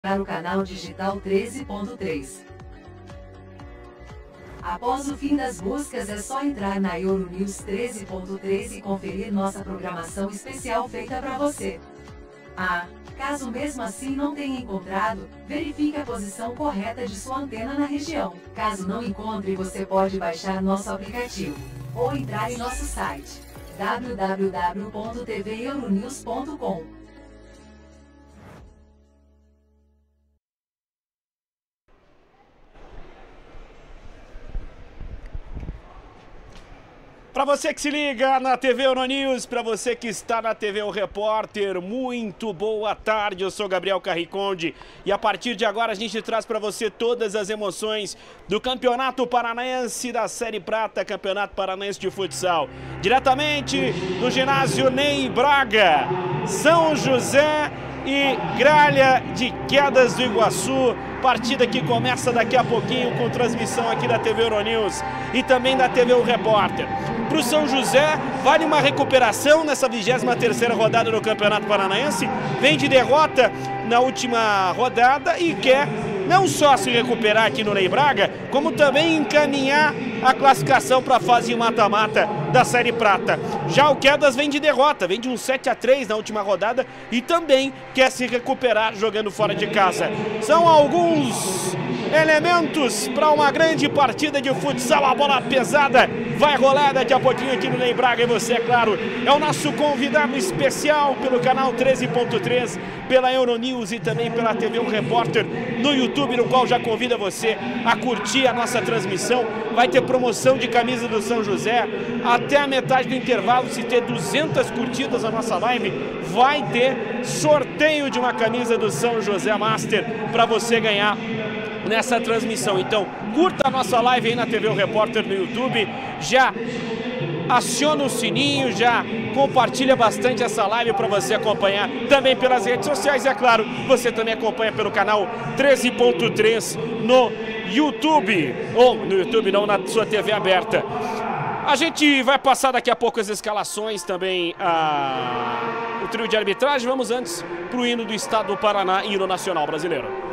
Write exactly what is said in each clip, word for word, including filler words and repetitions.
para o canal digital treze ponto três. Após o fim das buscas é só entrar na Euronews treze ponto três e conferir nossa programação especial feita para você. Ah, caso mesmo assim não tenha encontrado, verifique a posição correta de sua antena na região. Caso não encontre, você pode baixar nosso aplicativo ou entrar em nosso site w w w ponto t v euronews ponto com. Para você que se liga na T V Euronews, para você que está na T V O Repórter, muito boa tarde, eu sou Gabriel Carriconde e a partir de agora a gente traz para você todas as emoções do Campeonato Paranaense da Série Prata, Campeonato Paranaense de Futsal. Diretamente do ginásio Ney Braga, São José e Gralha de Quedas do Iguaçu. Partida que começa daqui a pouquinho com transmissão aqui da T V Euronews e também da T V O Repórter. Para o São José, vale uma recuperação nessa vigésima terceira rodada do Campeonato Paranaense. Vem de derrota na última rodada e quer não só se recuperar aqui no Ney Braga, como também encaminhar a classificação para a fase mata-mata da Série Prata. Já o Quedas vem de derrota, vem de um sete a três na última rodada e também quer se recuperar jogando fora de casa. São alguns elementos para uma grande partida de futsal. A bola pesada vai rolar daqui a pouquinho aqui no Ney Braga e você, é claro, é o nosso convidado especial pelo canal treze ponto três, pela Euronews e também pela T V O Repórter no YouTube, no qual já convida você a curtir a nossa transmissão. Vai ter promoção de camisa do São José até a metade do intervalo. Se ter duzentas curtidas a nossa live, vai ter sorteio de uma camisa do São José Master para você ganhar nessa transmissão. Então, curta a nossa live aí na T V O Repórter no YouTube, já aciona o sininho, já compartilha bastante essa live para você acompanhar também pelas redes sociais. E é claro, você também acompanha pelo canal treze ponto três no YouTube, ou no YouTube não, na sua T V aberta. A gente vai passar daqui a pouco as escalações, também a... o trio de arbitragem. Vamos antes para o hino do Estado do Paraná, hino nacional brasileiro.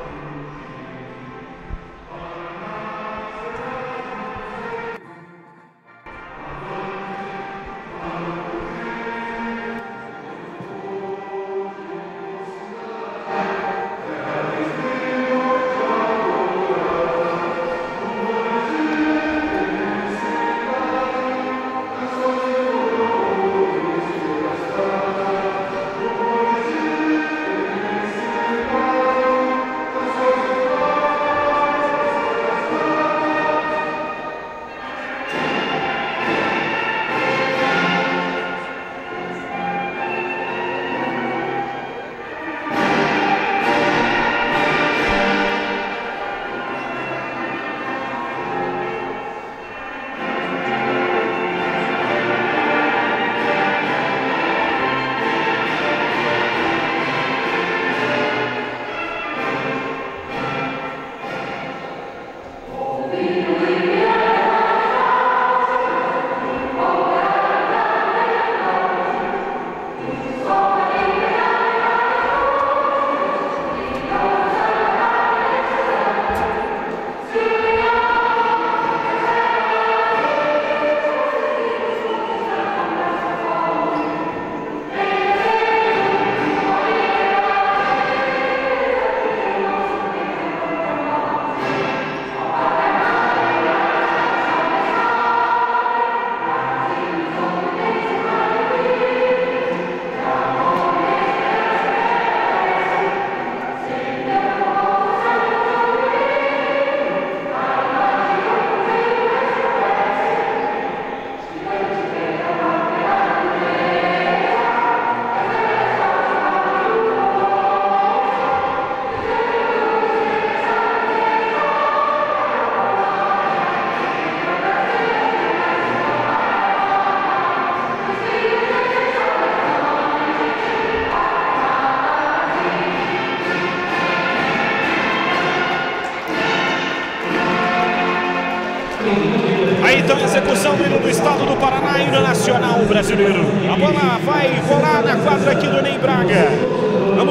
Aí então a execução do hino do Estado do Paraná, hino nacional brasileiro. A bola vai rolar na quadra aqui do Ney Braga. Vamos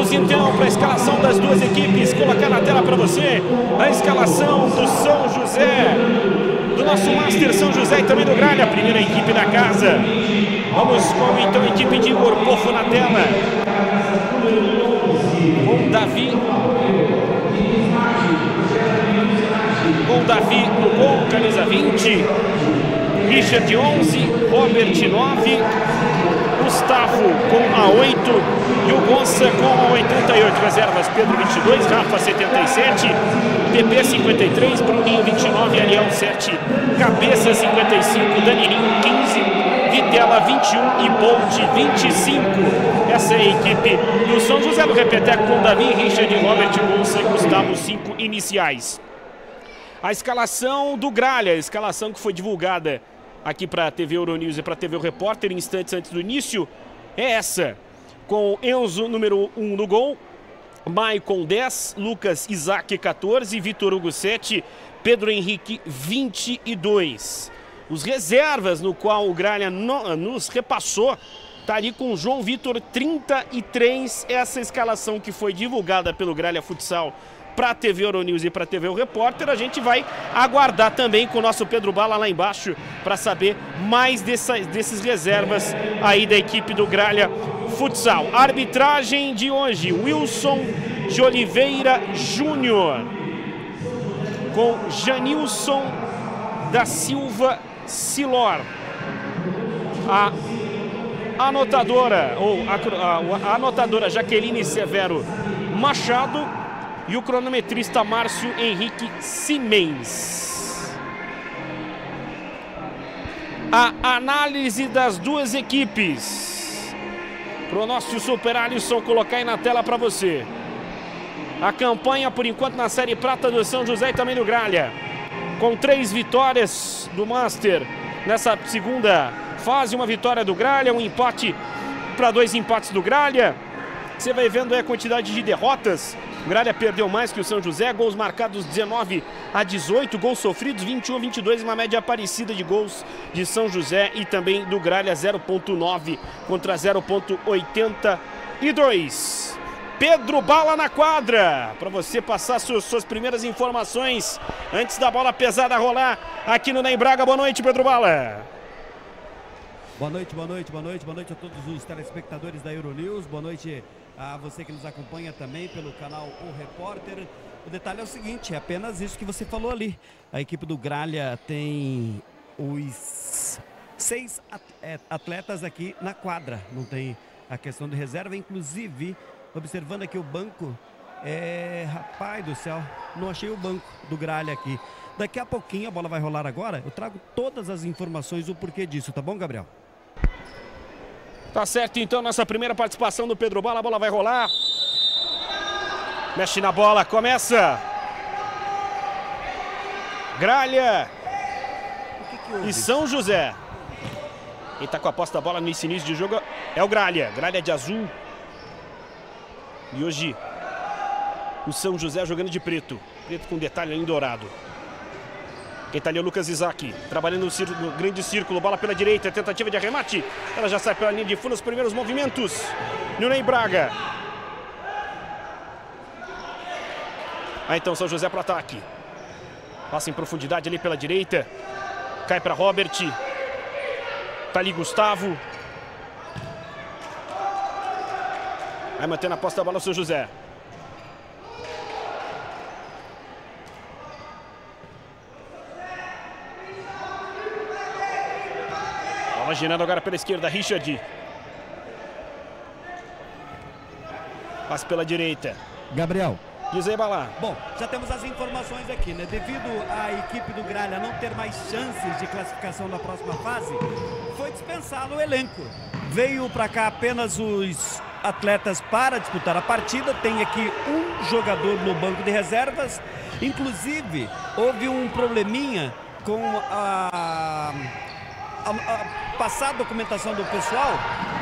Vamos então para a escalação das duas equipes, colocar na tela para você a escalação do São José, do nosso Master São José e também do Gralha, a primeira equipe da casa. Vamos com então a equipe de Igor Pofo na tela, com Davi, com Davi no gol, camisa vinte, Richard onze, Robert nove, Gustavo com a oito e o Gonça com a oitenta e oito. Reservas: Pedro vinte e dois, Rafa setenta e sete, P P cinquenta e três, Bruninho vinte e nove, Ariel sete, Cabeça cinquenta e cinco, Danilinho quinze, Vitela vinte e um e Bolt vinte e cinco. Essa é a equipe do São José do Repeteco, com Davi, Richard, Robert, Gonça e Gustavo, cinco iniciais. A escalação do Gralha, a escalação que foi divulgada aqui para a T V Euronews e para a T V O Repórter instantes antes do início, é essa: com Enzo número um no gol, Maicon dez, Lucas Isaac quatorze, Vitor Hugo sete, Pedro Henrique vinte e dois. Os reservas, no qual o Gralha no, nos repassou, tá ali com João Vitor trinta e três, essa escalação que foi divulgada pelo Gralha Futsal para a T V Euronews e para a T V O Repórter. A gente vai aguardar também com o nosso Pedro Bala lá embaixo para saber mais dessas, desses reservas aí da equipe do Gralha Futsal. A arbitragem de hoje: Wilson de Oliveira Júnior, com Janilson da Silva Silor. A anotadora, ou a, a, a anotadora Jaqueline Severo Machado e o cronometrista Márcio Henrique Simens. A análise das duas equipes, para o nosso Super Alisson colocar aí na tela para você. A campanha, por enquanto, na Série Prata do São José e também do Gralha, com três vitórias do Master nessa segunda fase, uma vitória do Gralha, um empate para dois empates do Gralha. Você vai vendo aí a quantidade de derrotas. O Gralha perdeu mais que o São José, gols marcados dezenove a dezoito, gols sofridos vinte e um a vinte e dois, uma média parecida de gols de São José e também do Gralha, zero ponto nove contra zero ponto oitenta e dois. Pedro Bala na quadra, para você passar suas, suas primeiras informações antes da bola pesada rolar aqui no Ney Braga. Boa noite, Pedro Bala. Boa noite, boa noite, boa noite, boa noite a todos os telespectadores da Euronews, boa noite a você que nos acompanha também pelo canal O Repórter. O detalhe é o seguinte, é apenas isso que você falou ali. A equipe do Gralha tem os seis atletas aqui na quadra, não tem a questão de reserva, inclusive, observando aqui o banco, é... rapaz do céu, não achei o banco do Gralha aqui. Daqui a pouquinho, a bola vai rolar agora, eu trago todas as informações do porquê disso, tá bom, Gabriel? Tá certo, então, nossa primeira participação do Pedro Bala. A bola vai rolar. Mexe na bola, começa. Gralha que que e São José. Quem tá com a posse da bola nesse início de jogo é o Gralha. Gralha de azul. E hoje o São José jogando de preto. Preto com detalhe em dourado. Quem tá ali é o Lucas Isaac, trabalhando no, círculo, no grande círculo, bola pela direita, tentativa de arremate. Ela já sai pela linha de fundo, os primeiros movimentos. Ney Braga. Aí então São José para o ataque. Passa em profundidade ali pela direita. Cai para Robert. Tá ali Gustavo. Vai mantendo a posse da bola o São José. Girando agora pela esquerda, Richard. Passa pela direita. Gabriel. Diz aí, Bala. Bom, já temos as informações aqui, né? Devido à equipe do Gralha não ter mais chances de classificação na próxima fase, foi dispensado o elenco. Veio para cá apenas os atletas para disputar a partida. Tem aqui um jogador no banco de reservas. Inclusive, houve um probleminha com a... A, a passar a documentação do pessoal.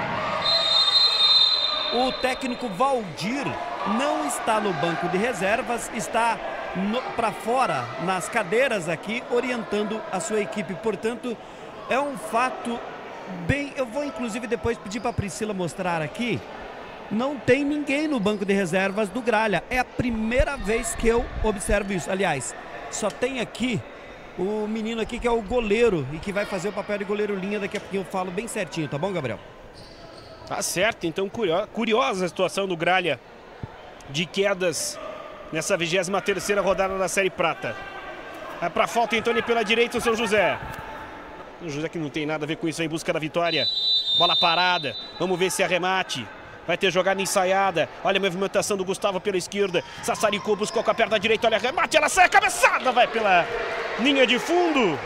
O técnico Valdir não está no banco de reservas, está para fora nas cadeiras aqui orientando a sua equipe. Portanto, é um fato bem... Eu vou inclusive depois pedir para a Priscila mostrar aqui não tem ninguém no banco de reservas do Gralha. É a primeira vez que eu observo isso. Aliás, só tem aqui o menino aqui que é o goleiro e que vai fazer o papel de goleiro linha. Daqui a pouquinho eu falo bem certinho, tá bom, Gabriel? Tá certo, então curiosa a situação do Gralha de quedas nessa vigésima terceira rodada da Série Prata. Vai pra falta então ali pela direita o São José. O José que não tem nada a ver com isso, em busca da vitória. Bola parada, vamos ver se é arremate. Vai ter jogada ensaiada. Olha a movimentação do Gustavo pela esquerda. Sassaricou, buscou com a perna direita. Olha arremate, ela sai a cabeçada. Vai pela linha de fundo.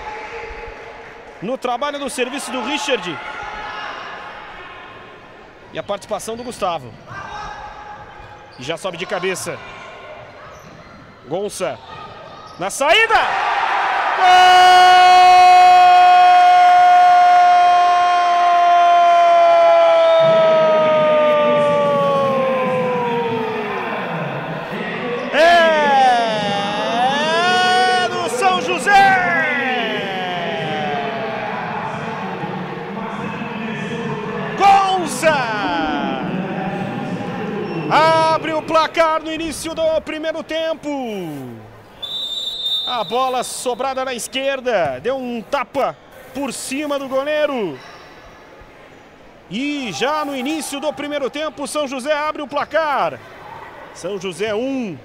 No trabalho do serviço do Richard. E a participação do Gustavo. E já sobe de cabeça. Gonça. Na saída. Gol! Abre o placar no início do primeiro tempo. A bola sobrada na esquerda. Deu um tapa por cima do goleiro. E já no início do primeiro tempo, São José abre o placar. São José um.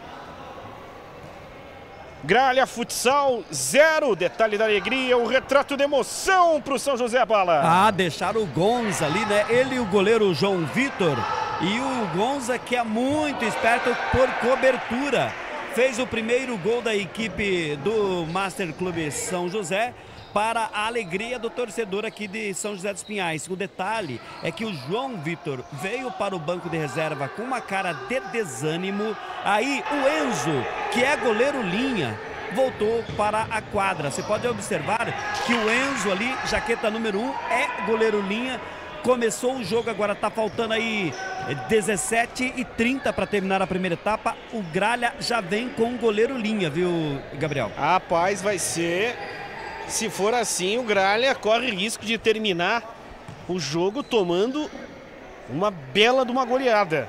Gralha Futsal zero. Detalhe da alegria, o retrato de emoção para o São José Bala. Ah, deixaram o Gonza ali, né? Ele e o goleiro João Vitor. E o Gonza, que é muito esperto por cobertura, fez o primeiro gol da equipe do Master Clube São José para a alegria do torcedor aqui de São José dos Pinhais. O detalhe é que o João Vitor veio para o banco de reserva com uma cara de desânimo. Aí o Enzo, que é goleiro linha, voltou para a quadra. Você pode observar que o Enzo ali, jaqueta número um, é goleiro linha. Começou o jogo, agora tá faltando aí dezessete e trinta para terminar a primeira etapa. O Gralha já vem com o goleiro linha, viu, Gabriel? Rapaz, vai ser... Se for assim, o Gralha corre risco de terminar o jogo tomando uma bela de uma goleada.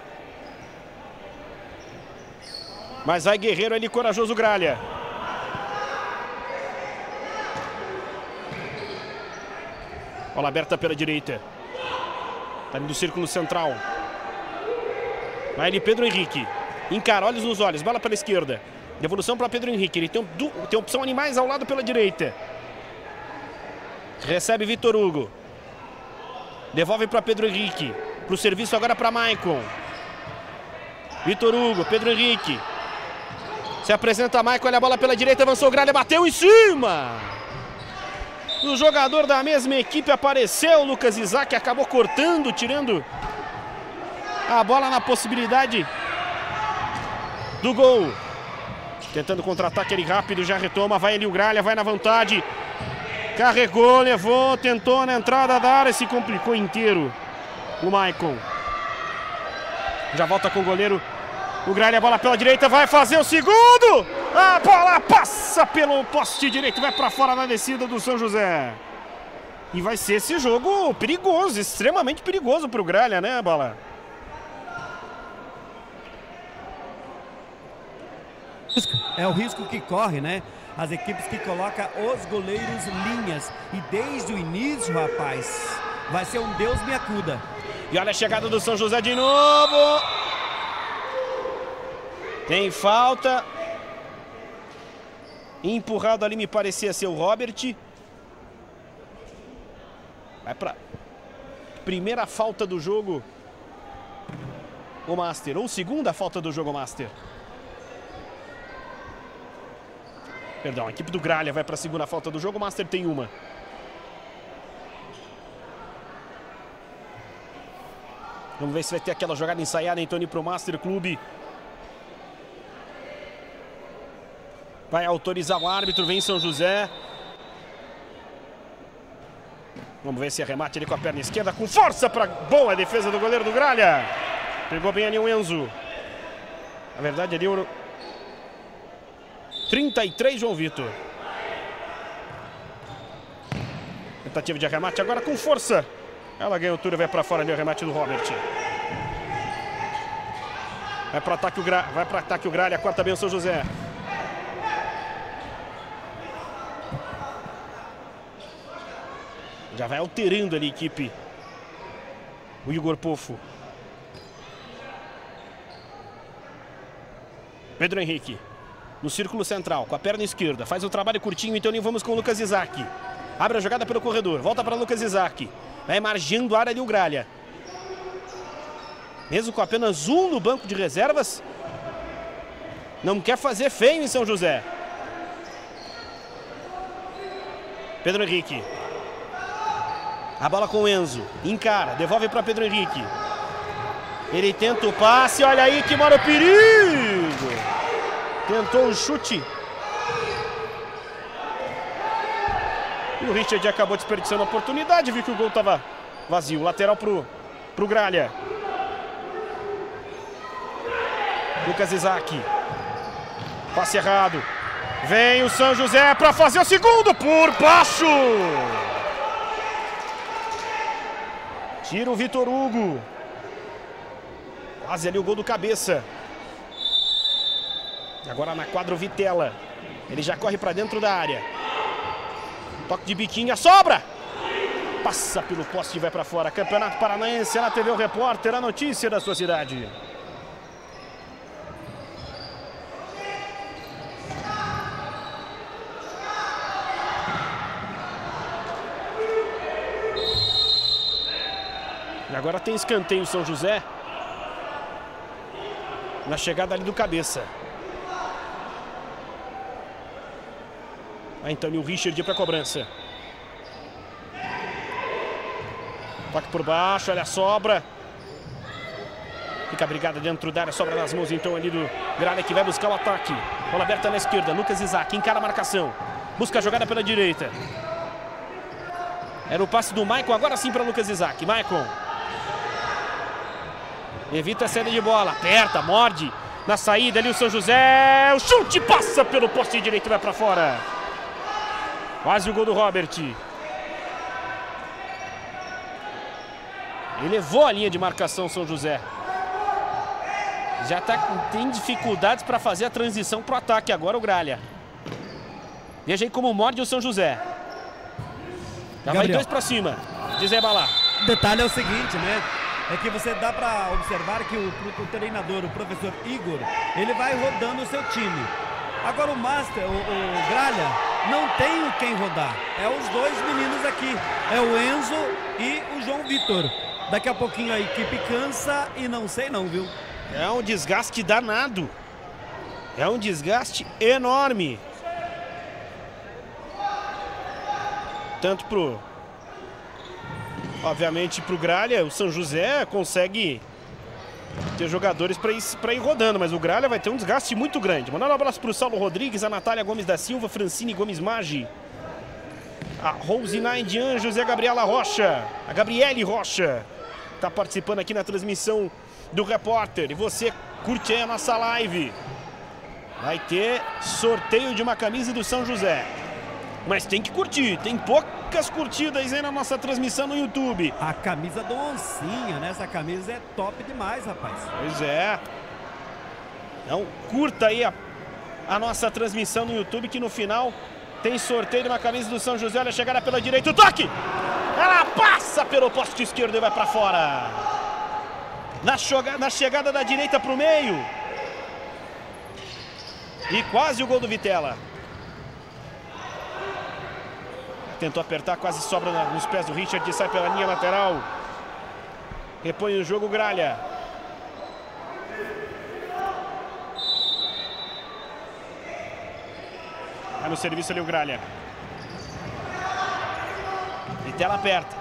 Mas vai guerreiro ali, corajoso Gralha. Bola aberta pela direita. Tá indo do círculo central. Vai ali Pedro Henrique. Encara, olhos nos olhos. Bola pela esquerda. Devolução para Pedro Henrique. Ele tem, tem opção animais ao lado pela direita. Recebe Vitor Hugo. Devolve para Pedro Henrique. Para o serviço agora para Maicon. Vitor Hugo, Pedro Henrique. Se apresenta Maicon, olha a bola pela direita. Avançou o Gralha, bateu em cima. O jogador da mesma equipe apareceu, Lucas Isaac, acabou cortando, tirando a bola na possibilidade do gol. Tentando contra-ataque ele rápido, já retoma, vai ali o Gralha, vai na vontade. Carregou, levou, tentou na entrada da área, se complicou inteiro o Maicon. Já volta com o goleiro. O Gralha, a bola pela direita, vai fazer o segundo! A bola passa pelo poste direito, vai para fora na descida do São José. E vai ser esse jogo perigoso, extremamente perigoso para o Gralha, né, Bala? É o risco que corre, né? As equipes que colocam os goleiros linhas. E desde o início, rapaz, vai ser um Deus me acuda. E olha a chegada do São José de novo. Tem falta. Empurrado ali, me parecia ser o Robert. Vai pra primeira falta do jogo o Master. Ou segunda falta do jogo o Master. Perdão, a equipe do Gralha vai para a segunda falta do jogo. O Master tem uma. Vamos ver se vai ter aquela jogada ensaiada, Antônio, para o Master Clube. Vai autorizar o árbitro, vem São José. Vamos ver se arremate ali com a perna esquerda, com força para boa defesa do goleiro do Gralha. Pegou bem ali o Enzo. Na verdade ali o trinta e três, João Vitor. Tentativa de arremate agora com força. Ela ganha altura, vai para fora ali o arremate do Robert. Vai para ataque o Gralha, vai para ataque o Gralha, corta bem o São José. Já vai alterando ali a equipe. O Igor Pofo. Pedro Henrique. No círculo central, com a perna esquerda. Faz o trabalho curtinho, então vamos com o Lucas Isaac. Abre a jogada pelo corredor. Volta para Lucas Isaac. Vai margindo a área ali o Gralha. Mesmo com apenas um no banco de reservas, não quer fazer feio em São José. Pedro Henrique. A bola com o Enzo. Encara, devolve para Pedro Henrique. Ele tenta o passe, olha aí que mora o perigo. Tentou um chute. E o Richard acabou desperdiçando a oportunidade, viu que o gol estava vazio. Lateral pro, pro Gralha. Lucas Isaac. Passe errado. Vem o São José para fazer o segundo por baixo. Tira o Vitor Hugo. Quase ali o gol do cabeça. Agora na quadra o Vitela. Ele já corre para dentro da área. Toque de biquinha, sobra! Passa pelo poste e vai para fora. Campeonato Paranaense, na T V O Repórter, a notícia da sua cidade. E agora tem escanteio São José. Na chegada ali do cabeça. Aí então o Richard para a cobrança. Toque por baixo, olha a sobra. Fica a brigada dentro da área, sobra nas mãos então ali do Gralha que vai buscar o ataque. Bola aberta na esquerda, Lucas Isaac encara a marcação. Busca a jogada pela direita. Era o passe do Maicon, agora sim para Lucas Isaac. Maicon. Evita a saída de bola, aperta, morde. Na saída ali o São José. O chute passa pelo poste direito e vai para fora. Quase o gol do Robert. Ele levou a linha de marcação São José. Já tá, tem dificuldades para fazer a transição para o ataque agora o Gralha. Veja aí como morde o São José. Já Gabriel. Vai dois para cima. Desembalar. O detalhe é o seguinte, né? É que você dá para observar que o, o treinador, o professor Igor, ele vai rodando o seu time. Agora o Master, o, o Gralha, não tem o quem rodar. É os dois meninos aqui. É o Enzo e o João Vitor. Daqui a pouquinho a equipe cansa e não sei não, viu? É um desgaste danado. É um desgaste enorme. Tanto pro... Obviamente pro Gralha, o São José consegue ter jogadores para ir, para ir rodando, mas o Gralha vai ter um desgaste muito grande. Mandando um abraço para o Saulo Rodrigues, a Natália Gomes da Silva, Francine Gomes Maggi, a Rose Nine de Anjos e a Gabriela Rocha, a Gabriele Rocha, está participando aqui na transmissão do Repórter. E você curte aí a nossa live. Vai ter sorteio de uma camisa do São José. Mas tem que curtir, tem poucas curtidas aí na nossa transmissão no YouTube. A camisa do Oncinha, né? Essa camisa é top demais, rapaz. Pois é. Então, curta aí a, a nossa transmissão no YouTube, que no final tem sorteio de uma camisa do São José. Olha a chegada pela direita, o toque! Ela passa pelo poste esquerdo e vai para fora. Na, choga, na chegada da direita para o meio. E quase o gol do Vitela. Tentou apertar, quase sobra nos pés do Richard e sai pela linha lateral. Repõe o jogo Gralha. Vai no serviço ali o Gralha. Vitela aperta.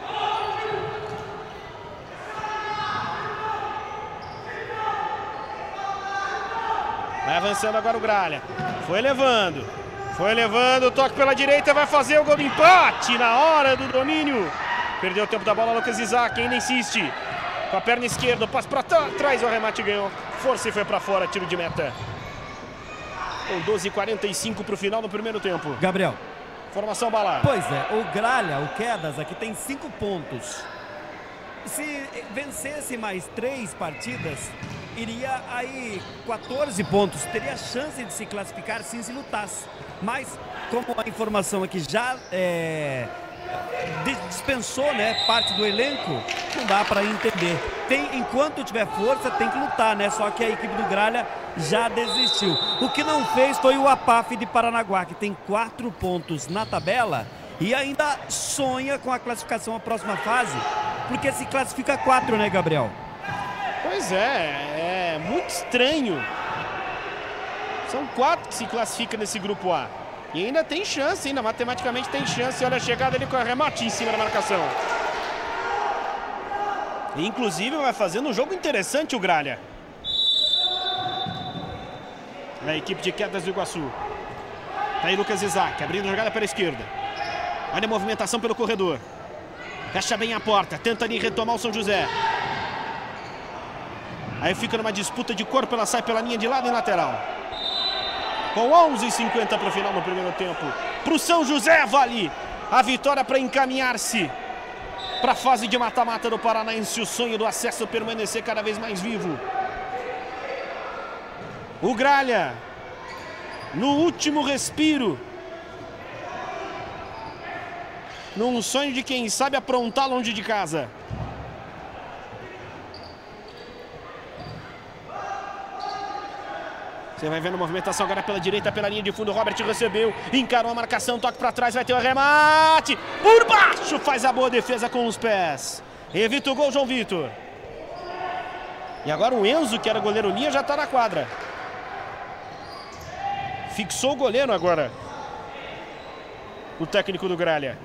Vai avançando agora o Gralha. Foi levando. Foi levando, o toque pela direita, vai fazer o gol do empate na hora do domínio. Perdeu o tempo da bola, Lucas Isaac ainda insiste. Com a perna esquerda, passe para trás, o arremate ganhou. Força e foi para fora, tiro de meta. Com doze e quarenta e cinco para o final do primeiro tempo. Gabriel. Formação Bala. Pois é, o Gralha, o Quedas aqui tem cinco pontos. Se vencesse mais três partidas, iria aí quatorze pontos, teria chance de se classificar sim se lutasse. Mas como a informação aqui já é, dispensou, né, parte do elenco, não dá para entender. Tem, enquanto tiver força, tem que lutar, né? Só que a equipe do Gralha já desistiu. O que não fez foi o A P A F de Paranaguá, que tem quatro pontos na tabela e ainda sonha com a classificação à próxima fase, porque se classifica quatro, né, Gabriel? Pois é, é muito estranho. São quatro que se classificam nesse grupo A. E ainda tem chance, ainda matematicamente tem chance. Olha a chegada ali com a remate em cima da marcação. E, inclusive vai fazendo um jogo interessante o Gralha. A equipe de Quedas do Iguaçu. Tá aí Lucas Isaac, abrindo a jogada pela esquerda. Olha a movimentação pelo corredor. Fecha bem a porta, tenta ali retomar o São José. Aí fica numa disputa de corpo, ela sai pela linha de lado em lateral. Com onze e cinquenta para o final no primeiro tempo. Para o São José vale a vitória para encaminhar-se para a fase de mata-mata do Paranaense. O sonho do acesso permanecer cada vez mais vivo. O Gralha, no último respiro. Num sonho de quem sabe aprontar longe de casa. Você vai vendo a movimentação agora pela direita, pela linha de fundo. Robert recebeu, encarou a marcação, toque para trás, vai ter o remate. Por baixo, faz a boa defesa com os pés. Evita o gol, João Vitor. E agora o Enzo, que era goleiro linha, já está na quadra. Fixou o goleiro agora. O técnico do Gralha.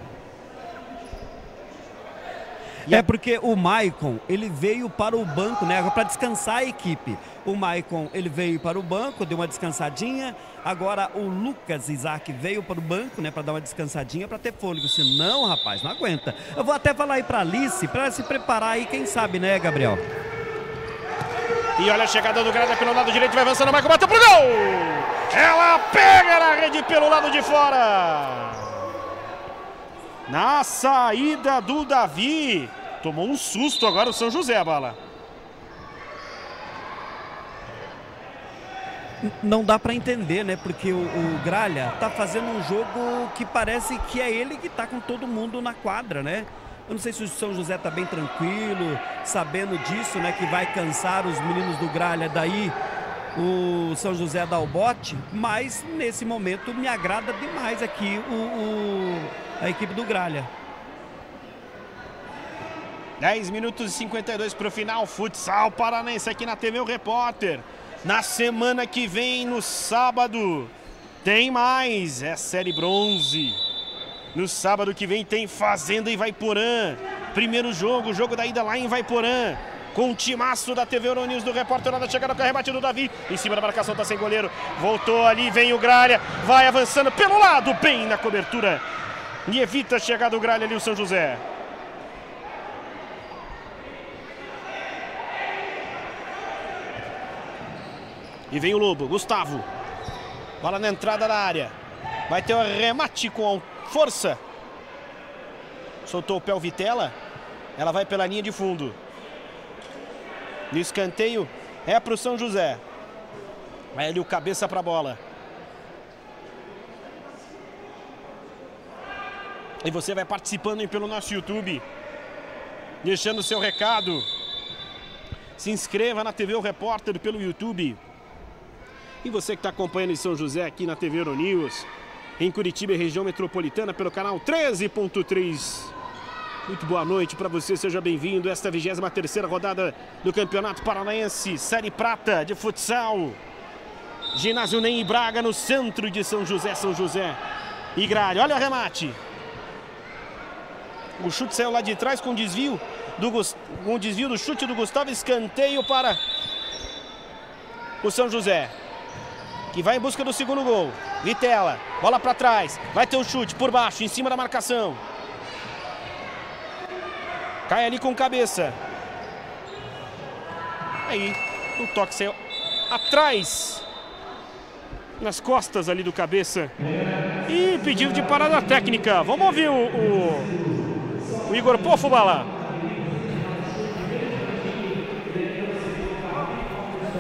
E é porque o Maicon, ele veio para o banco, né, para descansar a equipe. O Maicon, ele veio para o banco, deu uma descansadinha. Agora o Lucas Isaac veio para o banco, né, para dar uma descansadinha, para ter fôlego. Senão, rapaz, não aguenta. Eu vou até falar aí para Alice, para se preparar aí, quem sabe, né, Gabriel? E olha a chegada do Gralha pelo lado direito, vai avançando, o Maicon bateu pro gol! Ela pega na rede pelo lado de fora! Na saída do Davi. Tomou um susto agora o São José, a bala. Não dá para entender, né? Porque o, o Gralha tá fazendo um jogo que parece que é ele que tá com todo mundo na quadra, né? Eu não sei se o São José tá bem tranquilo, sabendo disso, né? Que vai cansar os meninos do Gralha, daí o São José dá o bote. Mas nesse momento me agrada demais aqui o... o... a equipe do Gralha. dez minutos e cinquenta e dois para o final. Futsal Paranaense aqui na T V O Repórter. Na semana que vem, no sábado, tem mais. É série bronze. No sábado que vem tem Fazenda e Vaiporã. Primeiro jogo, jogo da ida lá em Vaiporã. Com o timaço da T V Euronews do Repórter. Nada chegada com a rebate do Davi. Em cima da marcação, tá sem goleiro. Voltou ali, vem o Gralha. Vai avançando pelo lado, bem na cobertura. E evita a chegada do Gralha ali, o São José. E vem o Lobo, Gustavo. Bola na entrada da área. Vai ter o remate com força. Soltou o pé o Vitela. Ela vai pela linha de fundo. E o escanteio é para o São José. Vai ali o cabeça para a bola. E você vai participando aí pelo nosso YouTube, deixando o seu recado. Se inscreva na T V O Repórter pelo YouTube. E você que está acompanhando em São José aqui na T V Euronews, em Curitiba e região metropolitana pelo canal treze ponto três. Muito boa noite para você, seja bem-vindo a esta vigésima terceira rodada do Campeonato Paranaense, Série Prata de Futsal. Ginásio Ney Braga no centro de São José, São José e Gralha. Olha o remate. O chute saiu lá de trás com desvio do, com desvio do chute do Gustavo. Escanteio para o São José, que vai em busca do segundo gol. Vitela, bola para trás. Vai ter o chute por baixo, em cima da marcação. Cai ali com cabeça. Aí, o toque saiu atrás, nas costas ali do cabeça. E pedido de parada técnica. Vamos ouvir o... o... O Igor Pofo, Bala.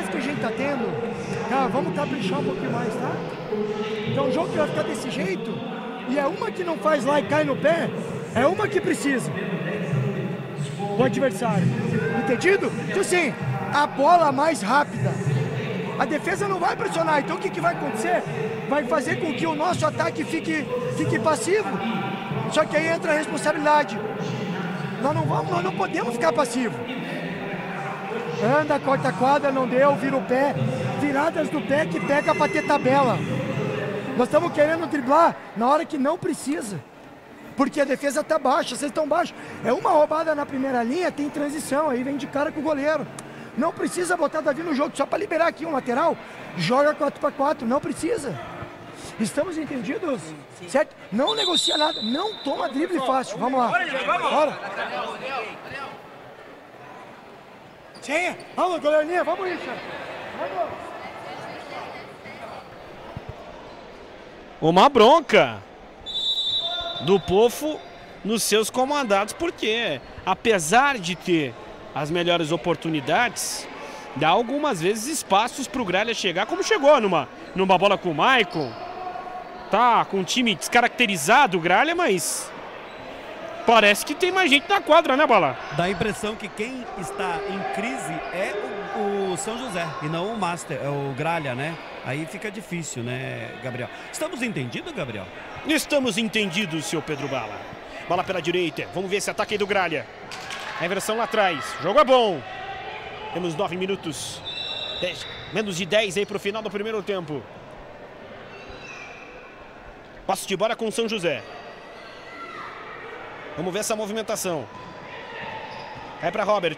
fase que a gente tá tendo, cara, vamos caprichar um pouquinho mais, tá? Então o jogo que vai ficar desse jeito, e é uma que não faz lá e cai no pé, é uma que precisa. O adversário. Entendido? Então assim, a bola mais rápida. A defesa não vai pressionar, então o que, que vai acontecer? Vai fazer com que o nosso ataque fique, fique passivo. Só que aí entra a responsabilidade. Nós não vamos, nós não podemos ficar passivos. Anda, corta a quadra, não deu, vira o pé. Viradas do pé que pega pra ter tabela. Nós estamos querendo driblar na hora que não precisa. Porque a defesa tá baixa, vocês estão baixos. É uma roubada na primeira linha, tem transição, aí vem de cara com o goleiro. Não precisa botar Davi no jogo só para liberar aqui um lateral. Joga quatro para quatro, não precisa. Estamos entendidos? Certo? Não negocia nada, não toma drible fácil. Vamos lá. Bora. Sim, vamos, galerinha, vamos, Richard. Vamos. Uma bronca do Pofo nos seus comandados, porque apesar de ter as melhores oportunidades, dá algumas vezes espaços para o Gralha chegar, como chegou numa, numa bola com o Maicon. Tá com um time descaracterizado o Gralha, mas parece que tem mais gente na quadra, né, Bala? Dá a impressão que quem está em crise é o, o São José e não o Master, é o Gralha, né? Aí fica difícil, né, Gabriel? Estamos entendidos, Gabriel? Estamos entendidos, seu Pedro Bala. Bola pela direita, vamos ver esse ataque aí do Gralha. A inversão lá atrás, o jogo é bom. Temos nove minutos, dez, menos de dez aí para o final do primeiro tempo. Passo de bola com o São José. Vamos ver essa movimentação. Vai para Robert.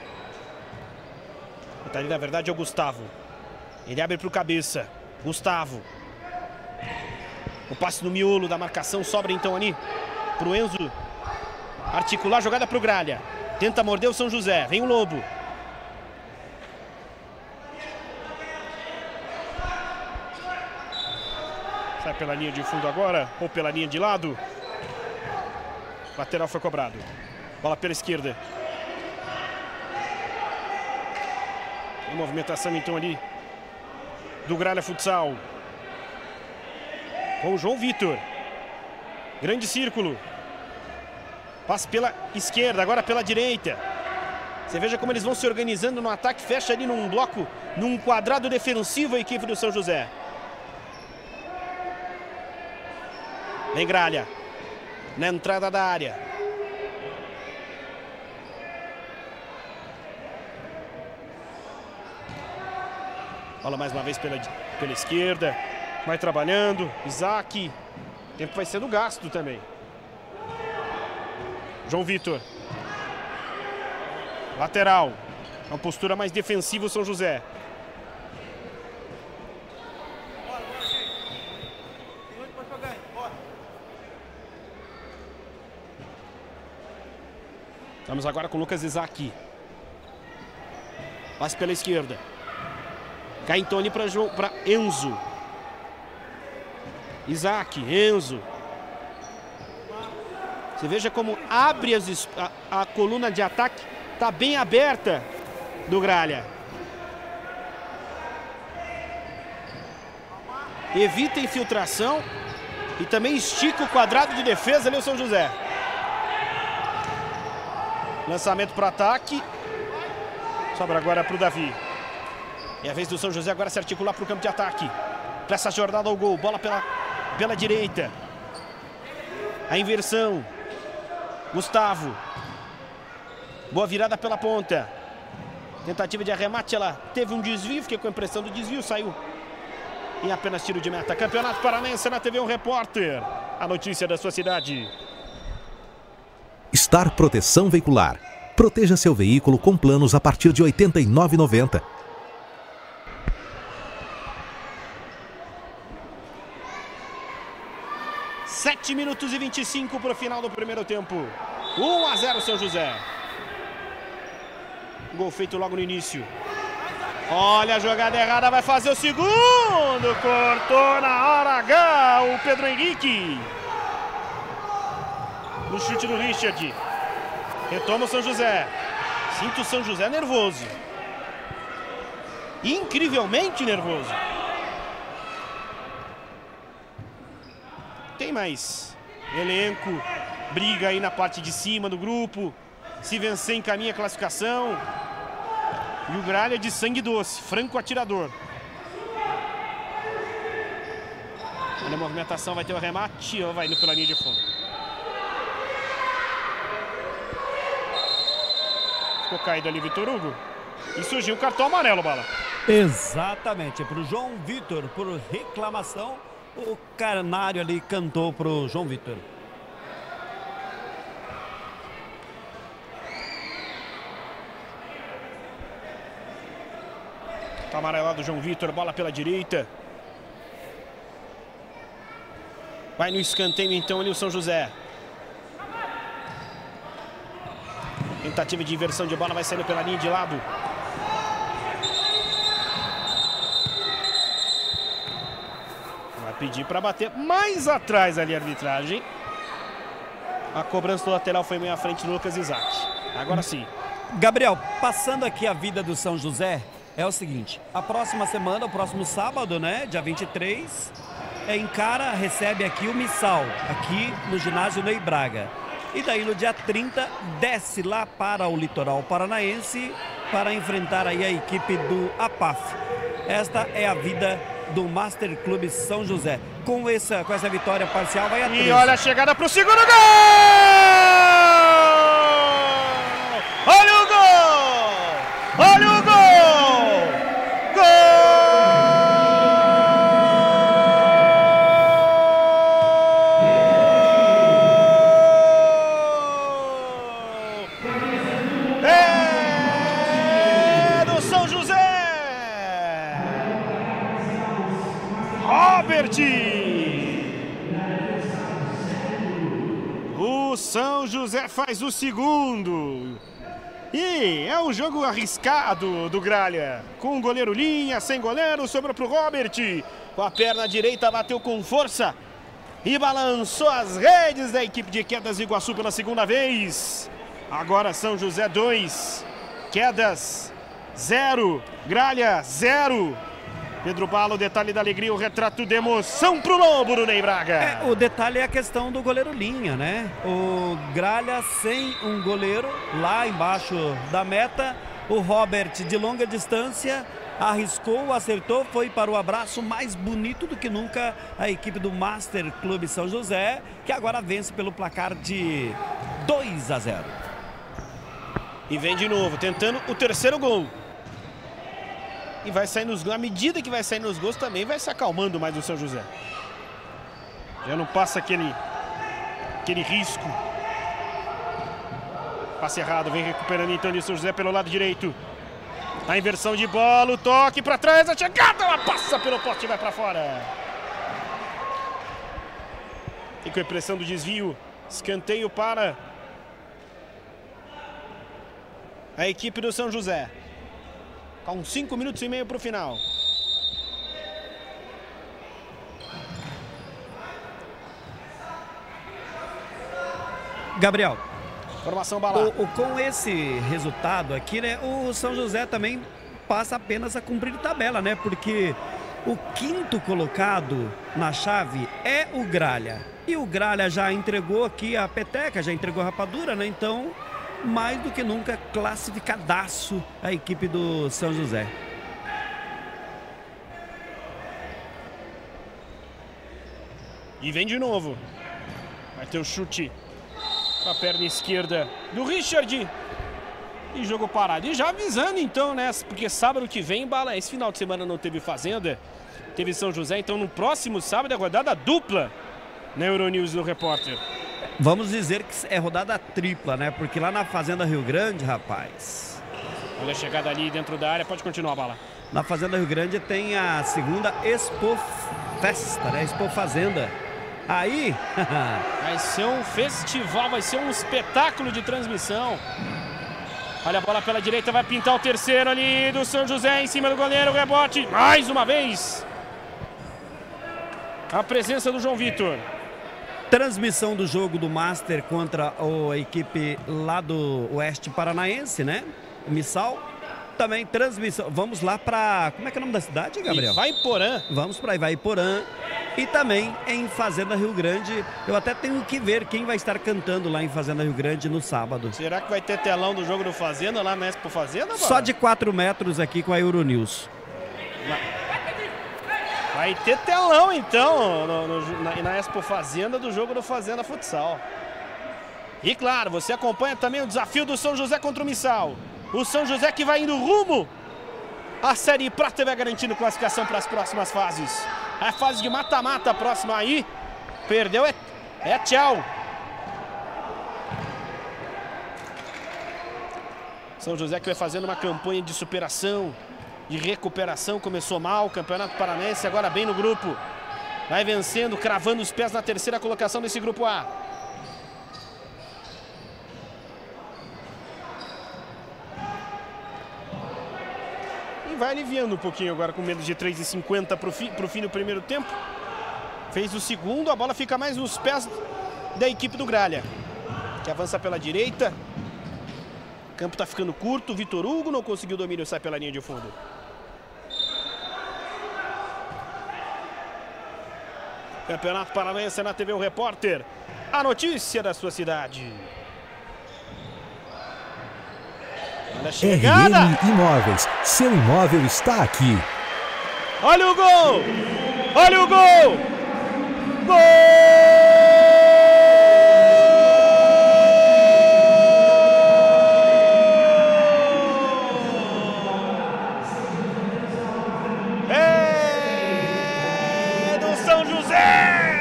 Tá ali, na verdade, é o Gustavo. Ele abre para o cabeça. Gustavo. O passe no miolo da marcação sobra então ali para o Enzo articular a jogada para o Gralha. Tenta morder o São José. Vem o Lobo. Sai pela linha de fundo agora, ou pela linha de lado. Lateral foi cobrado. Bola pela esquerda. A movimentação então ali do Gralha Futsal. Com o João Vitor. Grande círculo. Passe pela esquerda, agora pela direita. Você veja como eles vão se organizando no ataque. Fecha ali num bloco, num quadrado defensivo a equipe do São José. Vem Gralha. Na entrada da área. Bola mais uma vez pela, pela esquerda. Vai trabalhando. Isaac. O tempo vai sendo gasto também. João Vitor. Lateral. Uma postura mais defensiva o São José. Estamos agora com o Lucas Isaac. Passe pela esquerda. Cai então ali para Enzo. Isaac, Enzo. Você veja como abre as, a, a coluna de ataque. Está bem aberta do Gralha. Evita a infiltração. E também estica o quadrado de defesa ali o São José. Lançamento para o ataque. Sobra agora para o Davi. É a vez do São José agora se articular para o campo de ataque. Para essa jornada ao gol. Bola pela, pela direita. A inversão. Gustavo. Boa virada pela ponta. Tentativa de arremate. Ela teve um desvio. Fiquei com a impressão do desvio. Saiu em apenas tiro de meta. Campeonato Paranaense na T V um Repórter. A notícia da sua cidade. Star Proteção Veicular. Proteja seu veículo com planos a partir de oitenta e nove reais e noventa centavos. sete minutos e vinte e cinco para o final do primeiro tempo. um a zero São José. Gol feito logo no início. Olha a jogada errada, vai fazer o segundo. Cortou na hora H o Pedro Henrique. No chute do Richard. Retoma o São José. Sinto o São José nervoso. incrivelmente nervoso. Tem mais elenco, briga aí na parte de cima do grupo. Se vencer, encaminha a classificação. E o Gralha de sangue doce, franco atirador. Olha a movimentação, vai ter o remate ou vai indo pela linha de fundo. Ficou caído ali Vitor Hugo. E surgiu o cartão amarelo, Bala. Exatamente, para o João Vitor, por reclamação. O Canário ali cantou para o João Vitor. Tá amarelado o João Vitor, bola pela direita. Vai no escanteio então ali o São José. Tentativa de inversão de bola, vai saindo pela linha de lado. Vai pedir para bater mais atrás ali a arbitragem. A cobrança do lateral foi meio à frente do Lucas Isaac. Agora sim. Gabriel, passando aqui a vida do São José, é o seguinte. A próxima semana, o próximo sábado, né, dia vinte e três, é, encara, recebe aqui o Missal, aqui no ginásio Ney Braga. E daí no dia trinta, desce lá para o litoral paranaense para enfrentar aí a equipe do A P A F. Esta é a vida do Master Clube São José. Com essa, com essa vitória parcial, vai a treze. E olha a chegada para o segundo gol! Olha o gol! Olha o gol! O São José faz o segundo. E é um jogo arriscado do Gralha. Com o goleiro linha, sem goleiro, sobrou para o Robert. Com a perna direita, bateu com força e balançou as redes da equipe de Quedas Iguaçu pela segunda vez. Agora São José dois, Quedas zero, Gralha zero. Pedro Bala, o detalhe da alegria, o retrato de emoção pro Lobo do Ney Braga. É, o detalhe é a questão do goleiro linha, né? O Gralha sem um goleiro lá embaixo da meta. O Robert de longa distância arriscou, acertou, foi para o abraço mais bonito do que nunca a equipe do Master Clube São José, que agora vence pelo placar de dois a zero. E vem de novo, tentando o terceiro gol. E vai sair nos gols, à medida que vai sair nos gols também vai se acalmando mais o São José. Já não passa aquele, aquele risco. Passe errado, vem recuperando então o São José pelo lado direito. A inversão de bola, o toque para trás, a chegada, ela passa pelo poste e vai para fora. E com a pressão do desvio, escanteio para a equipe do São José. Com cinco minutos e meio para o final. Gabriel, formação Bala. O, o, com esse resultado aqui, né, o São José também passa apenas a cumprir tabela, né? Porque o quinto colocado na chave é o Gralha. E o Gralha já entregou aqui a peteca, já entregou a rapadura, né? Então, mais do que nunca, classificadaço a equipe do São José. E vem de novo. Vai ter o chute com a perna esquerda do Richard. E jogo parado. E já avisando então, né? Porque sábado que vem, Bala, esse final de semana não teve Fazenda, teve São José. Então no próximo sábado é rodada dupla na Euronews do Repórter. Vamos dizer que é rodada tripla, né? Porque lá na Fazenda Rio Grande, rapaz... Olha a chegada ali dentro da área, pode continuar, Bala. Na Fazenda Rio Grande tem a segunda Expo Festa, né? Expo Fazenda. Aí... vai ser um festival, vai ser um espetáculo de transmissão. Olha a bola pela direita, vai pintar o terceiro ali do São José em cima do goleiro, rebote, mais uma vez. A presença do João Vitor. Transmissão do jogo do Master contra a equipe lá do Oeste Paranaense, né? Missal. Também transmissão. Vamos lá para... Como é que é o nome da cidade, Gabriel? Ivaiporã. Vamos para Ivaiporã. E também em Fazenda Rio Grande. Eu até tenho que ver quem vai estar cantando lá em Fazenda Rio Grande no sábado. Será que vai ter telão do jogo do Fazenda lá na Expo Fazenda? Bora? Só de quatro metros aqui com a Euronews. Vai ter telão então no, no, na, na Expo Fazenda do jogo do Fazenda Futsal. E claro, você acompanha também o desafio do São José contra o Missal. O São José que vai indo rumo à Série Prata e vai garantindo classificação para as próximas fases. A fase de mata-mata próxima aí. Perdeu, é, é tchau. São José que vai fazendo uma campanha de superação, de recuperação. Começou mal o Campeonato Paranaense, agora bem no grupo. Vai vencendo, cravando os pés na terceira colocação desse grupo A. Vai aliviando um pouquinho agora com menos de três e cinquenta para o fi, fim do primeiro tempo. Fez o segundo, a bola fica mais nos pés da equipe do Gralha, que avança pela direita. O campo está ficando curto, o Vitor Hugo não conseguiu domínio, sai pela linha de fundo. Campeonato Paranaense na T V O Repórter, a notícia da sua cidade. R M Imóveis, seu imóvel está aqui. Olha o gol! Olha o gol! Gol! É do São José!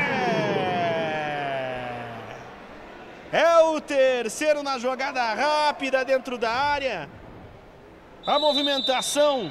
É o terceiro na jogada rápida dentro da área. A movimentação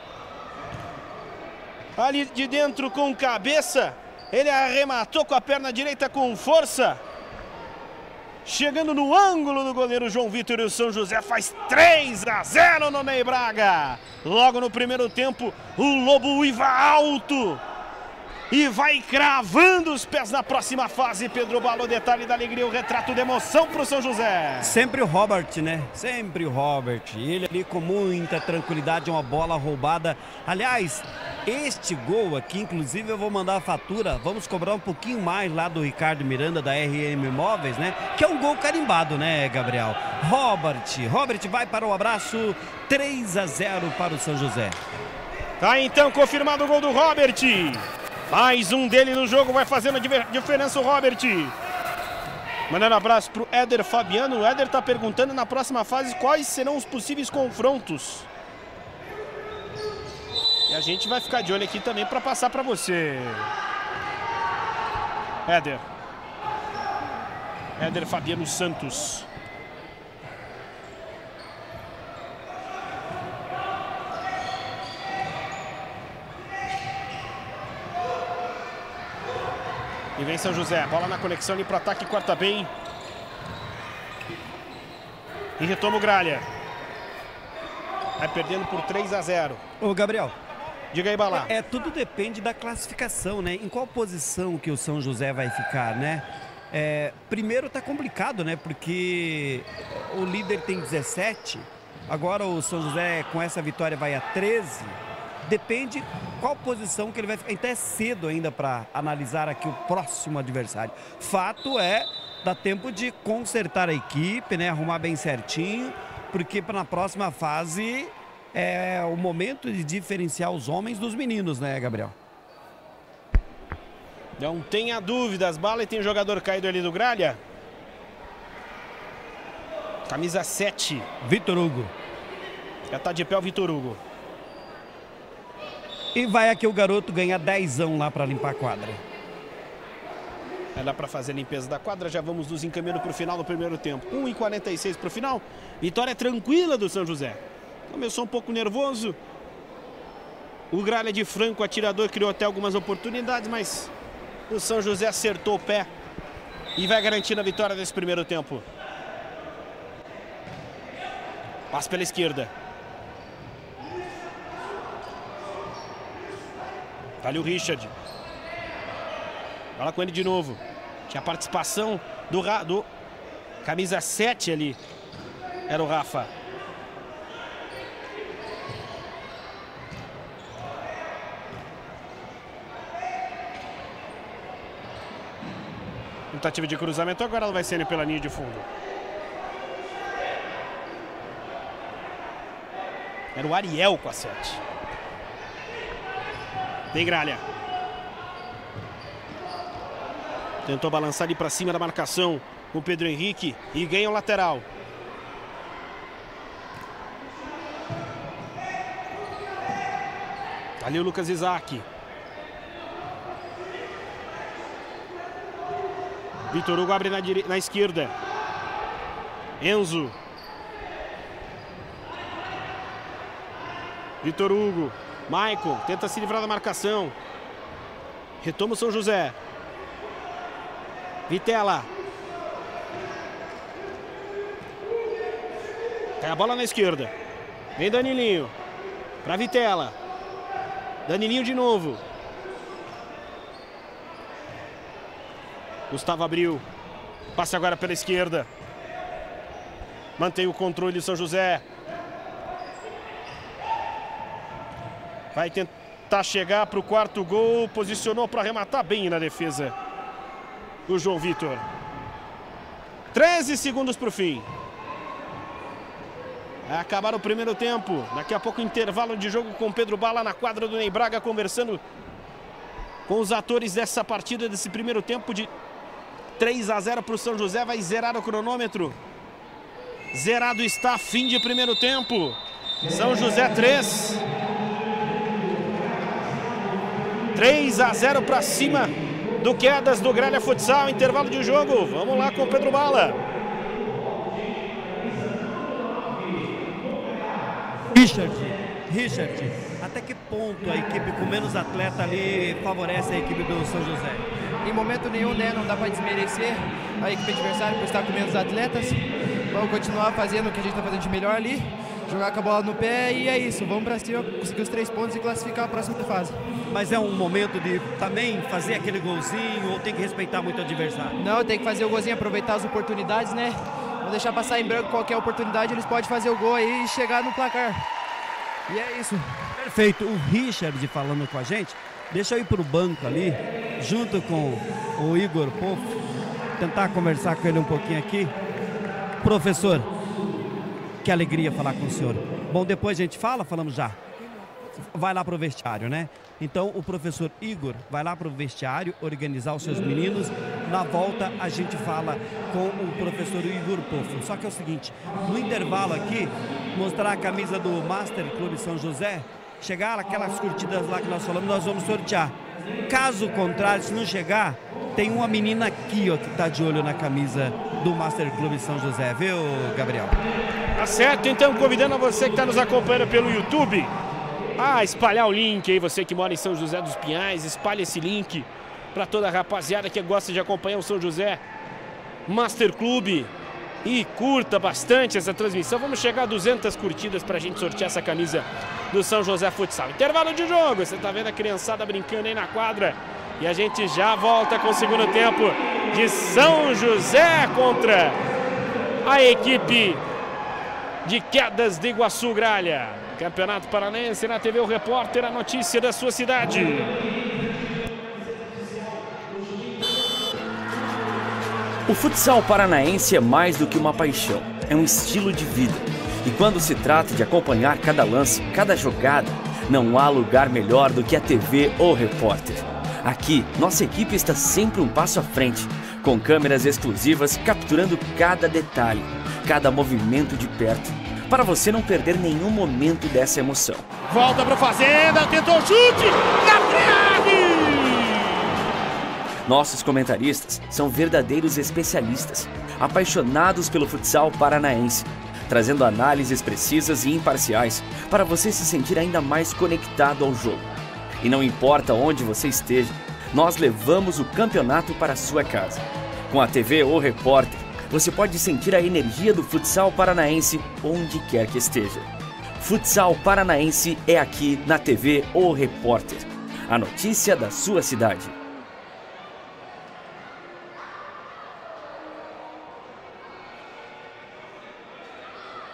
ali de dentro com cabeça. Ele arrematou com a perna direita com força. Chegando no ângulo do goleiro João Vitor, e o São José faz três a zero no Ney Braga. Logo no primeiro tempo, o Lobo uiva alto e vai cravando os pés na próxima fase. Pedro Balô, detalhe da alegria, o retrato de emoção para o São José. Sempre o Robert, né? Sempre o Robert. Ele ali com muita tranquilidade, uma bola roubada. Aliás, este gol aqui, inclusive, eu vou mandar a fatura. Vamos cobrar um pouquinho mais lá do Ricardo Miranda, da R M Imóveis, né? Que é um gol carimbado, né, Gabriel? Robert, Robert vai para o abraço. três a zero para o São José. Tá então confirmado o gol do Robert. Mais um dele no jogo, vai fazendo a diferença o Robert. Mandando um abraço pro Éder Fabiano. O Éder tá perguntando na próxima fase quais serão os possíveis confrontos. E a gente vai ficar de olho aqui também para passar para você, Éder. Éder Fabiano Santos. E vem São José, bola na conexão ali para o ataque, corta bem. E retoma o Gralha. Vai perdendo por três a zero. Ô, Gabriel. Diga aí, Balá. É, tudo depende da classificação, né? Em qual posição que o São José vai ficar, né? É, primeiro tá complicado, né? Porque o líder tem dezessete. Agora o São José com essa vitória vai a treze. Depende qual posição que ele vai ficar. Então é cedo ainda para analisar aqui o próximo adversário. Fato é, dá tempo de consertar a equipe, né? Arrumar bem certinho, porque na próxima fase é o momento de diferenciar os homens dos meninos, né, Gabriel? Não tenha dúvidas, Bala, e tem jogador caído ali do Gralha. Camisa sete. Vitor Hugo. Já tá de pé o Vitor Hugo. E vai aqui o garoto ganhar dezão lá para limpar a quadra. Vai lá para fazer a limpeza da quadra. Já vamos nos encaminhando para o final do primeiro tempo. um e quarenta e seis para o final. Vitória tranquila do São José. Começou um pouco nervoso. O Gralha de franco atirador criou até algumas oportunidades, mas o São José acertou o pé e vai garantindo a vitória desse primeiro tempo. Passa pela esquerda. Tá ali o Richard. Fala com ele de novo. Tinha a participação do, do camisa sete ali. Era o Rafa. Tentativa de cruzamento, agora ela vai sendo pela linha de fundo. Era o Ariel com a sete. Tem Gralha. Tentou balançar ali para cima da marcação com o Pedro Henrique e ganha o lateral. Ali o Lucas Isaac. Vitor Hugo abre na, dire... na esquerda. Enzo. Vitor Hugo. Maicon tenta se livrar da marcação. Retoma o São José. Vitela. Cai a bola na esquerda. Vem Danilinho. Para Vitela. Danilinho de novo. Gustavo abriu. Passe agora pela esquerda. Mantém o controle do São José. Vai tentar chegar para o quarto gol. Posicionou para arrematar bem na defesa o João Vitor. treze segundos para o fim. Vai acabar o primeiro tempo. Daqui a pouco intervalo de jogo com Pedro Bala na quadra do Ney Braga, conversando com os atores dessa partida, desse primeiro tempo de três a zero para o São José. Vai zerar o cronômetro. Zerado está, fim de primeiro tempo. São José três. três a zero para cima do Quedas do Gralha Futsal. Intervalo de jogo. Vamos lá com o Pedro Bala. Richard, Richard, até que ponto a equipe com menos atleta ali favorece a equipe do São José? Em momento nenhum, né? Não dá para desmerecer a equipe adversária por estar com menos atletas. Vamos continuar fazendo o que a gente está fazendo de melhor ali, jogar com a bola no pé e é isso. Vamos para cima, conseguir os três pontos e classificar a próxima fase. Mas é um momento de também fazer aquele golzinho ou tem que respeitar muito o adversário? Não, tem que fazer o golzinho, aproveitar as oportunidades, né? Não deixar passar em branco qualquer oportunidade, eles podem fazer o gol aí e chegar no placar. E é isso. Perfeito. O Richard falando com a gente. Deixa eu ir para o banco ali, junto com o Igor Poffo, tentar conversar com ele um pouquinho aqui. Professor, que alegria falar com o senhor. Bom, depois a gente fala, falamos já. Vai lá para o vestiário, né? Então o professor Igor vai lá para o vestiário organizar os seus meninos. Na volta a gente fala com o professor Igor Poffo. Só que é o seguinte, no intervalo aqui, mostrar a camisa do Master Clube São José. Chegar aquelas curtidas lá que nós falamos, nós vamos sortear. Caso contrário, se não chegar, tem uma menina aqui, ó, que tá de olho na camisa do Master Clube São José, viu, Gabriel? Tá certo, então, convidando a você que está nos acompanhando pelo YouTube a espalhar o link aí, você que mora em São José dos Pinhais, espalhe esse link para toda a rapaziada que gosta de acompanhar o São José Master Clube. E curta bastante essa transmissão. Vamos chegar a duzentas curtidas para a gente sortear essa camisa do São José Futsal. Intervalo de jogo. Você tá vendo a criançada brincando aí na quadra. E a gente já volta com o segundo tempo de São José contra a equipe de Quedas de Iguaçu Gralha. Campeonato Paranaense na T V O Repórter, a notícia da sua cidade. O futsal paranaense é mais do que uma paixão, é um estilo de vida. E quando se trata de acompanhar cada lance, cada jogada, não há lugar melhor do que a T V O Repórter. Aqui, nossa equipe está sempre um passo à frente, com câmeras exclusivas capturando cada detalhe, cada movimento de perto, para você não perder nenhum momento dessa emoção. Volta para Fazenda, tentou o chute, na trave! Nossos comentaristas são verdadeiros especialistas, apaixonados pelo futsal paranaense, trazendo análises precisas e imparciais para você se sentir ainda mais conectado ao jogo. E não importa onde você esteja, nós levamos o campeonato para a sua casa. Com a T V O Repórter, você pode sentir a energia do futsal paranaense onde quer que esteja. Futsal paranaense é aqui na T V O Repórter, a notícia da sua cidade.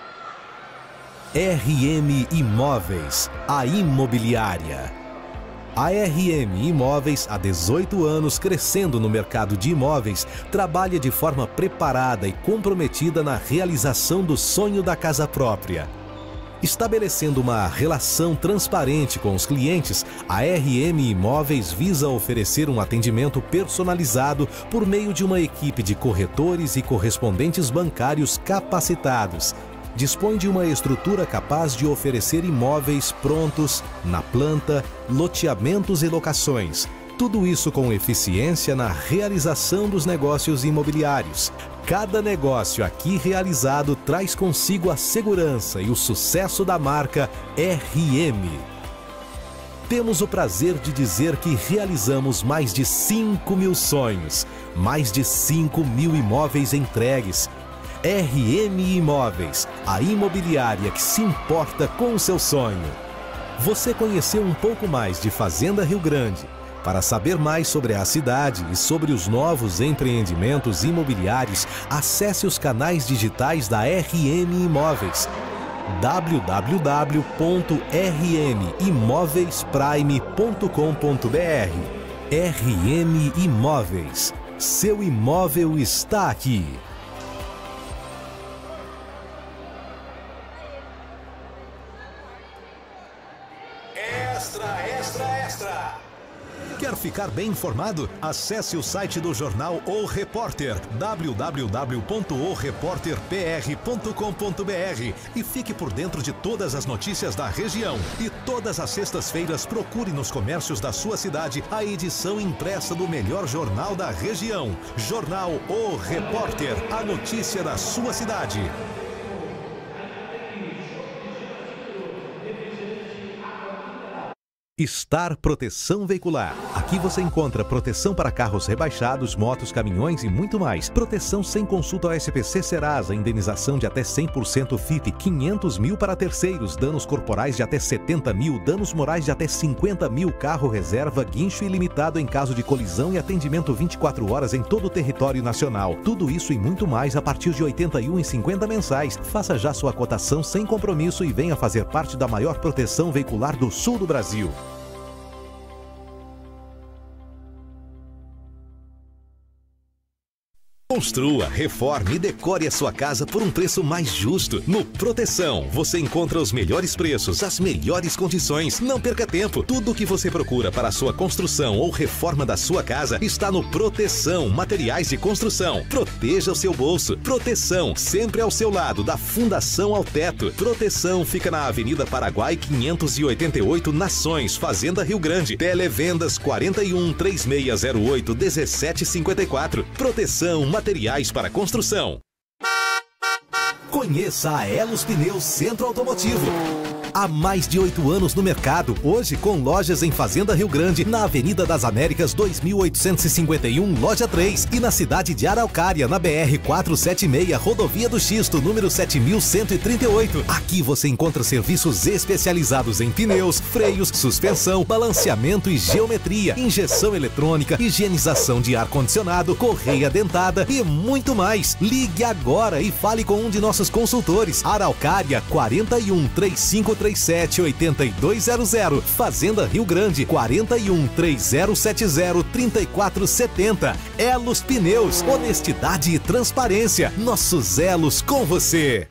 R M Imóveis, a imobiliária. A R M Imóveis, há dezoito anos crescendo no mercado de imóveis, trabalha de forma preparada e comprometida na realização do sonho da casa própria. Estabelecendo uma relação transparente com os clientes, a R M Imóveis visa oferecer um atendimento personalizado por meio de uma equipe de corretores e correspondentes bancários capacitados. Dispõe de uma estrutura capaz de oferecer imóveis prontos, na planta, loteamentos e locações. Tudo isso com eficiência na realização dos negócios imobiliários. Cada negócio aqui realizado traz consigo a segurança e o sucesso da marca R M. Temos o prazer de dizer que realizamos mais de cinco mil sonhos, mais de cinco mil imóveis entregues. R M Imóveis, a imobiliária que se importa com o seu sonho. Você conheceu um pouco mais de Fazenda Rio Grande. Para saber mais sobre a cidade e sobre os novos empreendimentos imobiliários, acesse os canais digitais da R M Imóveis. w w w ponto r m imóveis prime ponto com ponto b r. R M Imóveis. Seu imóvel está aqui. Extra, extra, extra! Quer ficar bem informado? Acesse o site do jornal O Repórter, w w w ponto o repórter p r ponto com ponto b r, e fique por dentro de todas as notícias da região. E todas as sextas-feiras procure nos comércios da sua cidade a edição impressa do melhor jornal da região. Jornal O Repórter, a notícia da sua cidade. Star Proteção Veicular. Aqui você encontra proteção para carros rebaixados, motos, caminhões e muito mais. Proteção sem consulta ao S P C Serasa, indenização de até cem por cento F I P, quinhentos mil para terceiros, danos corporais de até setenta mil, danos morais de até cinquenta mil, carro reserva, guincho ilimitado em caso de colisão e atendimento vinte e quatro horas em todo o território nacional. Tudo isso e muito mais a partir de oitenta e um e cinquenta mensais. Faça já sua cotação sem compromisso e venha fazer parte da maior proteção veicular do sul do Brasil. Construa, reforme e decore a sua casa por um preço mais justo. No Proteção, você encontra os melhores preços, as melhores condições. Não perca tempo. Tudo o que você procura para a sua construção ou reforma da sua casa está no Proteção Materiais de Construção. Proteja o seu bolso. Proteção, sempre ao seu lado, da fundação ao teto. Proteção fica na Avenida Paraguai quinhentos e oitenta e oito, Nações, Fazenda Rio Grande. Televendas quarenta e um, três seis zero oito, dezessete cinquenta e quatro. Proteção Materiais para Construção. Conheça a Elos Pneus Centro Automotivo. Há mais de oito anos no mercado, hoje com lojas em Fazenda Rio Grande, na Avenida das Américas dois mil oitocentos e cinquenta e um, loja três, e na cidade de Araucária, na B R quatrocentos e setenta e seis, Rodovia do Xisto, número sete mil cento e trinta e oito. Aqui você encontra serviços especializados em pneus, freios, suspensão, balanceamento e geometria, injeção eletrônica, higienização de ar-condicionado, correia dentada e muito mais. Ligue agora e fale com um de nossos consultores. Araucária quarenta e um, trinta e cinco trinta e sete, oitenta e dois zero zero. Fazenda Rio Grande quarenta e um, trinta zero setenta, trinta e quatro setenta. Elos Pneus, honestidade e transparência. Nossos elos com você.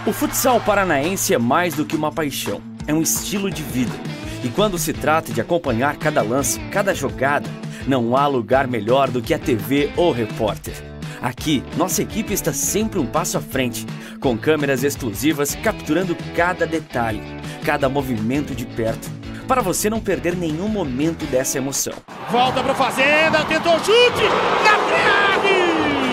O futsal paranaense é mais do que uma paixão, é um estilo de vida. E quando se trata de acompanhar cada lance, cada jogada, não há lugar melhor do que a T V O Repórter. Aqui, nossa equipe está sempre um passo à frente, com câmeras exclusivas capturando cada detalhe, cada movimento de perto, para você não perder nenhum momento dessa emoção. Volta para Fazenda, tentou o chute, na trave!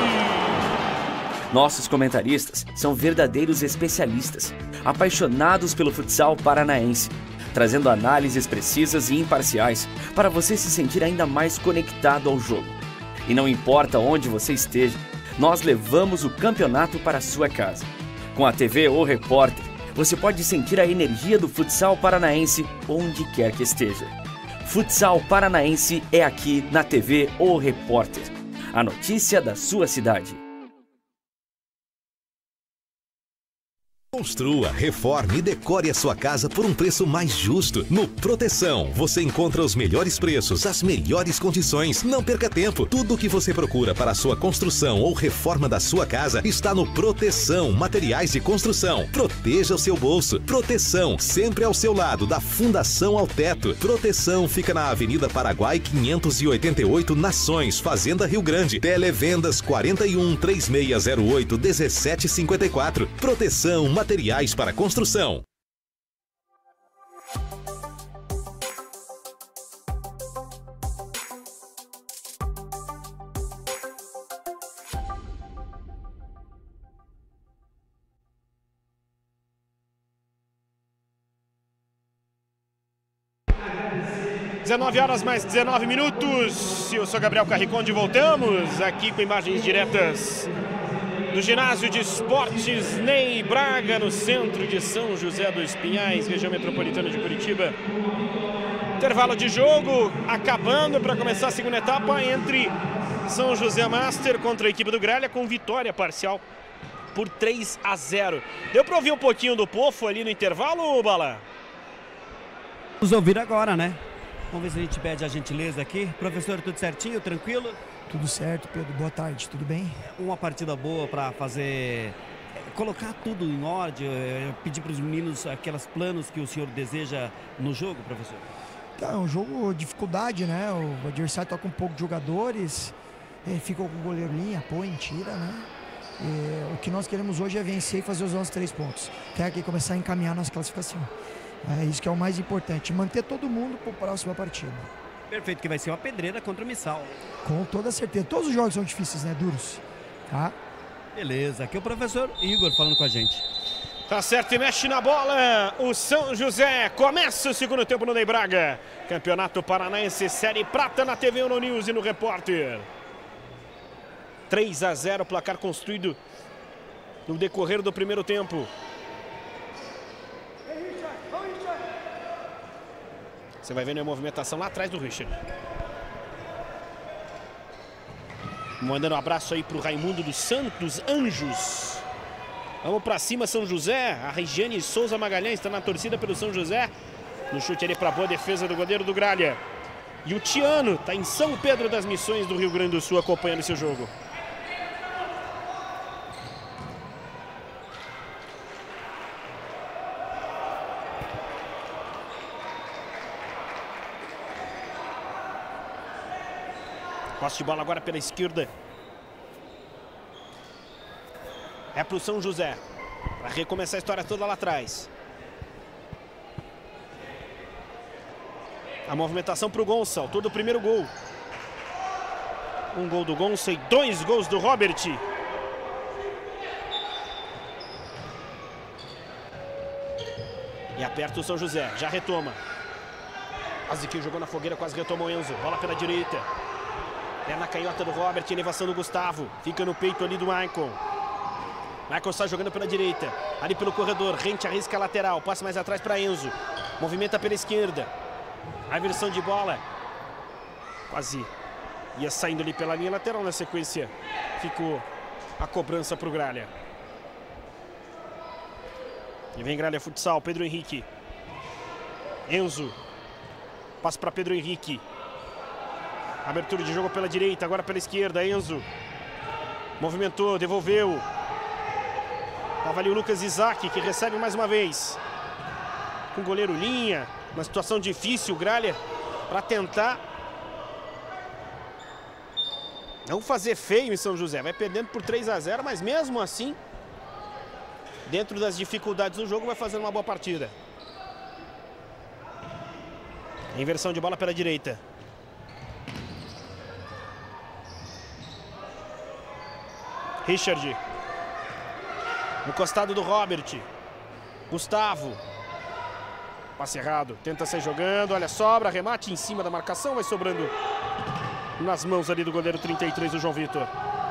Nossos comentaristas são verdadeiros especialistas, apaixonados pelo futsal paranaense, trazendo análises precisas e imparciais para você se sentir ainda mais conectado ao jogo. E não importa onde você esteja, nós levamos o campeonato para a sua casa. Com a T V O Repórter, você pode sentir a energia do futsal paranaense onde quer que esteja. Futsal paranaense é aqui na T V O Repórter. A notícia da sua cidade. Construa, reforme e decore a sua casa por um preço mais justo. No Proteção, você encontra os melhores preços, as melhores condições. Não perca tempo. Tudo o que você procura para a sua construção ou reforma da sua casa está no Proteção Materiais de Construção. Proteja o seu bolso. Proteção, sempre ao seu lado, da Fundação ao Teto. Proteção fica na Avenida Paraguai quinhentos e oitenta e oito, Nações, Fazenda Rio Grande. Televendas quarenta e um, três seis zero oito, dezessete cinquenta e quatro. Proteção Materiais para Construção. dezenove horas mais dezenove minutos. Eu sou Gabriel Carriconde, voltamos aqui com imagens diretas do Ginásio de Esportes Ney Braga, no centro de São José dos Pinhais, região metropolitana de Curitiba. Intervalo de jogo acabando para começar a segunda etapa entre São José Master contra a equipe do Gralha, com vitória parcial por três a zero. Deu para ouvir um pouquinho do Pofo ali no intervalo, Bala? Vamos ouvir agora, né? Vamos ver se a gente pede a gentileza aqui. Professor, tudo certinho, tranquilo? Tudo certo, Pedro. Boa tarde, tudo bem? Uma partida boa para fazer, colocar tudo em ordem, pedir para os meninos aqueles planos que o senhor deseja no jogo, professor? Tá, é um jogo de dificuldade, né? O adversário toca um pouco de jogadores, fica com o goleiro linha, põe, tira, né? E o que nós queremos hoje é vencer e fazer os nossos três pontos. Até aqui começar a encaminhar nossa classificação. É isso que é o mais importante, manter todo mundo para a próxima partida. Perfeito, que vai ser uma pedreira contra o Missal. Com toda certeza. Todos os jogos são difíceis, né? Duros. Tá? Beleza. Aqui é o professor Igor falando com a gente. Tá certo, e mexe na bola o São José. Começa o segundo tempo no Ney Braga. Campeonato Paranaense, Série Prata na T V Euronews e no Repórter. três a zero, placar construído no decorrer do primeiro tempo. Você vai vendo a movimentação lá atrás do Richard. Mandando um abraço aí pro Raimundo dos Santos Anjos. Vamos pra cima, São José. A Regiane Souza Magalhães está na torcida pelo São José. No chute ali pra boa defesa do goleiro do Gralha. E o Tiano tá em São Pedro das Missões do Rio Grande do Sul acompanhando esse jogo. Posse de bola agora pela esquerda. É para o São José. Para recomeçar a história toda lá atrás. A movimentação para o Gonçal. Todo o primeiro gol. Um gol do Gonçal e dois gols do Robert. E aperta o São José. Já retoma. Quase que jogou na fogueira, quase retomou o Enzo. Bola pela direita. É na canhota do Robert, elevação do Gustavo. Fica no peito ali do Michael. Michael está jogando pela direita. Ali pelo corredor, Rente arrisca a lateral. Passa mais atrás para Enzo. Movimenta pela esquerda. A inversão de bola. Quase ia saindo ali pela linha lateral. Na sequência ficou a cobrança para o Gralha. E vem Gralha Futsal, Pedro Henrique. Enzo. Passa para Pedro Henrique. Abertura de jogo pela direita, agora pela esquerda, Enzo. Movimentou, devolveu. Tava ali o Lucas Isaac, que recebe mais uma vez. Com o goleiro Linha. Uma situação difícil, o Gralha, para tentar não fazer feio em São José. Vai perdendo por três a zero, mas mesmo assim, dentro das dificuldades do jogo, vai fazendo uma boa partida. Inversão de bola pela direita. Richard. No costado do Robert. Gustavo. Passe errado. Tenta sair jogando. Olha, sobra. Remate em cima da marcação. Vai sobrando nas mãos ali do goleiro trinta e três, do João Vitor.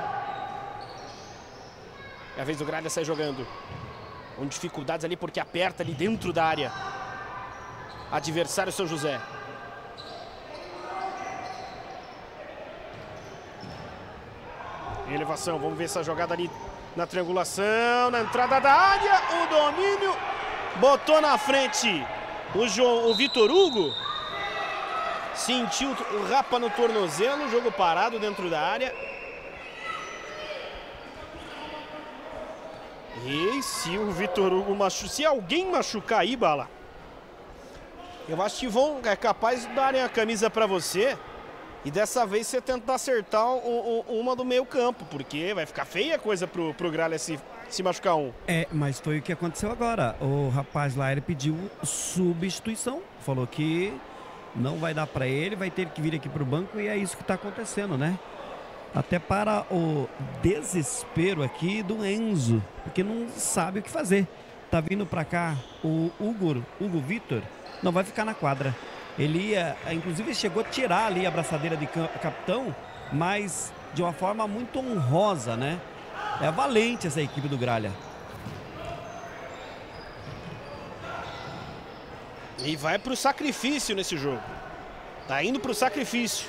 É a vez do Gralha sair jogando. Com dificuldades ali porque aperta ali dentro da área. Adversário São José. Elevação. Vamos ver essa jogada ali na triangulação. Na entrada da área. O domínio. Botou na frente o, João, o Vitor Hugo. Sentiu o rapa no tornozelo. Jogo parado dentro da área. E se o Vitor Hugo machucar, se alguém machucar aí, Bala, eu acho que vão, é capaz de darem a camisa para você e dessa vez você tentar acertar um, um, uma do meio campo, porque vai ficar feia a coisa pro, pro Gralha se, se machucar um. É, mas foi o que aconteceu agora. O rapaz lá, ele pediu substituição, falou que não vai dar para ele, vai ter que vir aqui pro banco e é isso que tá acontecendo, né? Até para o desespero aqui do Enzo, porque não sabe o que fazer. Tá vindo para cá o Hugo, Hugo Vitor, não vai ficar na quadra. Ele ia, inclusive chegou a tirar ali a abraçadeira de capitão, mas de uma forma muito honrosa, né? É valente essa equipe do Gralha. E vai pro sacrifício nesse jogo. Tá indo pro sacrifício.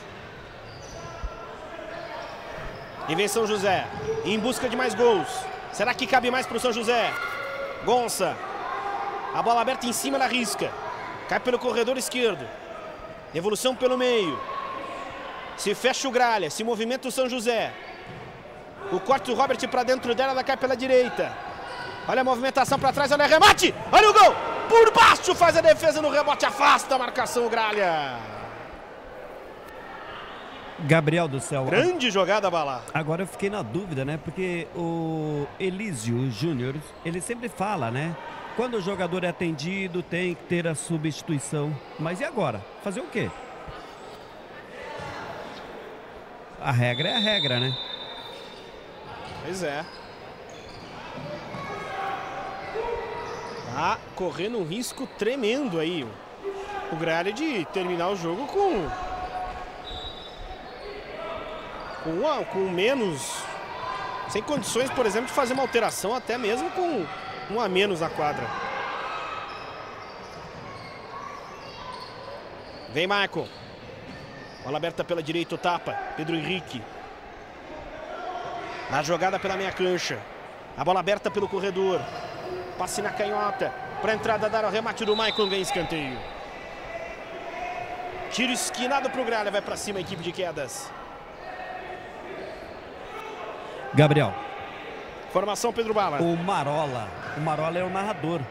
E vem São José, em busca de mais gols. Será que cabe mais pro São José? Gonça. A bola aberta em cima da risca. Cai pelo corredor esquerdo. Devolução pelo meio. Se fecha o Gralha, se movimenta o São José. O corte do Robert para dentro dela, ela cai pela direita. Olha a movimentação para trás, olha o remate. Olha o gol. Por baixo faz a defesa no rebote, afasta a marcação o Gralha. Gabriel do céu. Grande jogada, Bala. Agora eu fiquei na dúvida, né? Porque o Elísio Júnior, ele sempre fala, né? Quando o jogador é atendido, tem que ter a substituição. Mas e agora? Fazer o quê? A regra é a regra, né? Pois é. Tá correndo um risco tremendo aí o Gralha de terminar o jogo com... Com, uma, com menos, sem condições, por exemplo, de fazer uma alteração, até mesmo com um a menos na quadra. Vem Marco. Bola aberta pela direita, o tapa. Pedro Henrique. Na jogada pela meia cancha. A bola aberta pelo corredor. Passe na canhota. Para a entrada dar o remate do Maicon, ganha escanteio. Tiro esquinado para o Gralha, vai para cima a equipe de quedas. Gabriel. Formação Pedro Bala. O Marola. O Marola é o narrador.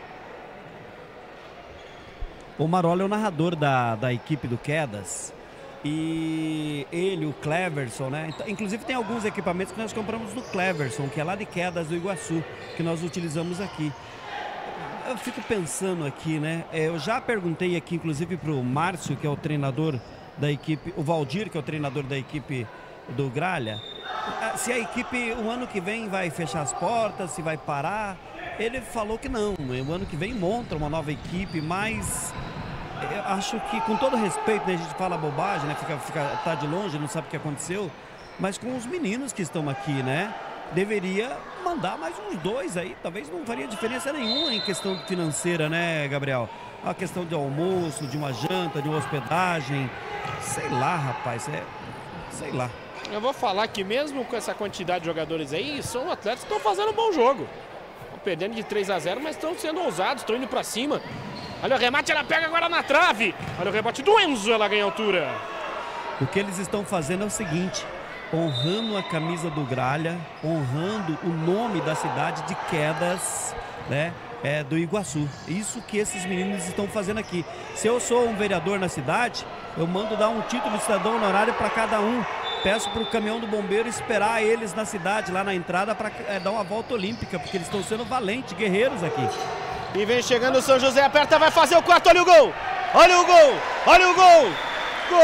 O Marola é o narrador da, da equipe do Quedas. E ele, o Cleverson, né? Inclusive tem alguns equipamentos que nós compramos do Cleverson, que é lá de Quedas do Iguaçu, que nós utilizamos aqui. Eu fico pensando aqui, né? Eu já perguntei aqui, inclusive, para o Márcio, que é o treinador da equipe, o Valdir, que é o treinador da equipe do Gralha, se a equipe o ano que vem vai fechar as portas, se vai parar. Ele falou que não, o ano que vem monta uma nova equipe, mas eu acho que, com todo respeito, né, a gente fala bobagem, né, fica, fica, tá de longe, não sabe o que aconteceu, mas com os meninos que estão aqui, né, deveria mandar mais uns dois aí, talvez não faria diferença nenhuma em questão financeira, né, Gabriel? A questão de almoço, de uma janta, de uma hospedagem, sei lá, rapaz, é, sei lá. Eu vou falar que mesmo com essa quantidade de jogadores aí, são atletas que estão fazendo um bom jogo. Estão perdendo de três a zero, mas estão sendo ousados, estão indo para cima. Olha o remate, ela pega agora na trave. Olha o rebote do Enzo, ela ganha altura. O que eles estão fazendo é o seguinte, honrando a camisa do Gralha, honrando o nome da cidade de Quedas, né? É, do Iguaçu. Isso que esses meninos estão fazendo aqui. Se eu sou um vereador na cidade, eu mando dar um título de cidadão honorário para cada um. Peço para o caminhão do bombeiro esperar eles na cidade, lá na entrada, para é, dar uma volta olímpica, porque eles estão sendo valentes, guerreiros aqui. E vem chegando o São José, aperta, vai fazer o quarto, olha o gol! Olha o gol! Olha o gol! Gol!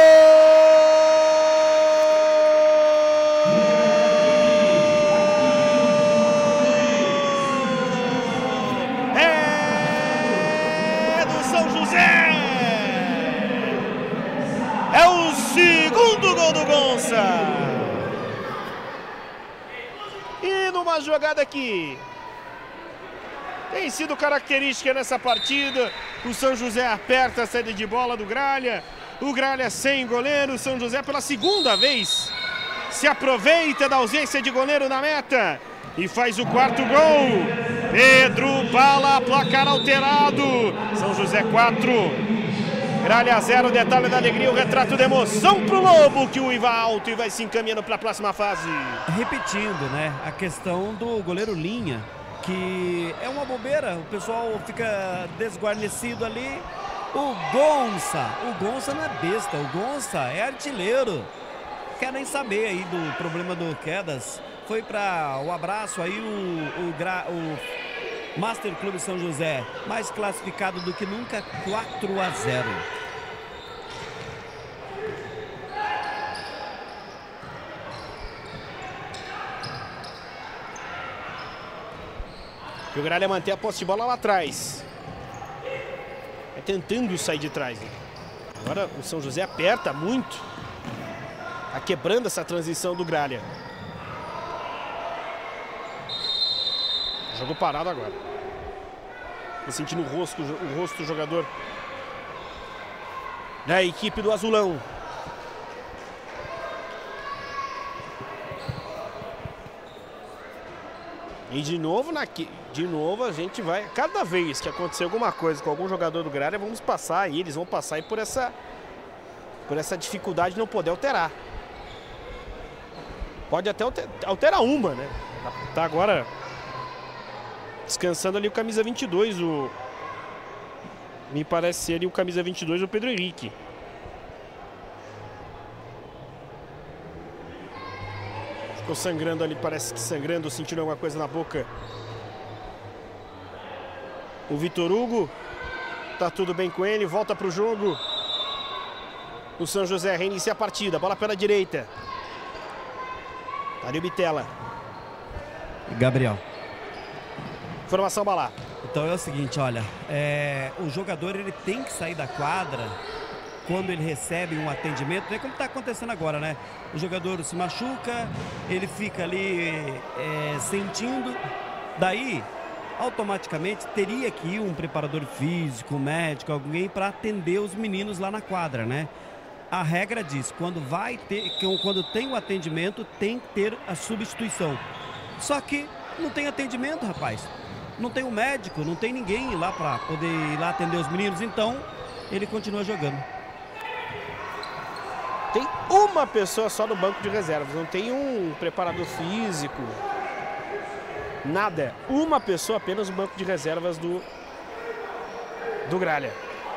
É do São José! É o segundo gol do Gonça! E numa jogada aqui tem sido característica nessa partida, o São José aperta a saída de bola do Gralha, o Gralha sem goleiro, o São José pela segunda vez se aproveita da ausência de goleiro na meta e faz o quarto gol. Pedro Bala, placar alterado, São José quatro, Gralha zero, detalhe da alegria, o retrato de emoção pro Lobo, que uiva alto e vai se encaminhando para a próxima fase. Repetindo, né, a questão do goleiro Linha, que é uma bobeira, o pessoal fica desguarnecido ali. O Gonça, o Gonça não é besta, o Gonça é artilheiro. Quer nem saber aí do problema do Quedas. Foi para o abraço aí o, o, o Master Clube São José, mais classificado do que nunca, quatro a zero. O Gralha mantém a posse de bola lá atrás. É tentando sair de trás. Agora o São José aperta muito. Tá quebrando essa transição do Gralha. Jogo parado agora. Tô sentindo o rosto, o rosto do jogador da equipe do Azulão. E de novo, na, de novo a gente vai, cada vez que acontecer alguma coisa com algum jogador do Gralha, vamos passar e eles vão passar aí por essa, por essa dificuldade de não poder alterar. Pode até alter, alterar uma, né? Tá agora descansando ali o camisa vinte e dois, o, me parece ser ali o camisa vinte e dois, o Pedro Henrique. Ficou sangrando ali, parece que sangrando, sentindo alguma coisa na boca. O Vitor Hugo, tá tudo bem com ele, volta pro jogo. O São José reinicia a partida, bola pela direita. Tá ali o Bitela. Gabriel. Formação Balá. Então é o seguinte, olha, é, o jogador ele tem que sair da quadra quando ele recebe um atendimento, né, como está acontecendo agora, né? O jogador se machuca, ele fica ali é, sentindo, daí automaticamente teria que ir um preparador físico, um médico, alguém para atender os meninos lá na quadra, né? A regra diz, quando vai ter, quando tem o atendimento, tem que ter a substituição. Só que não tem atendimento, rapaz. Não tem um médico, não tem ninguém lá para poder ir lá atender os meninos, então ele continua jogando. Tem uma pessoa só no banco de reservas, não tem um preparador físico, nada. Uma pessoa apenas no banco de reservas do, do Gralha.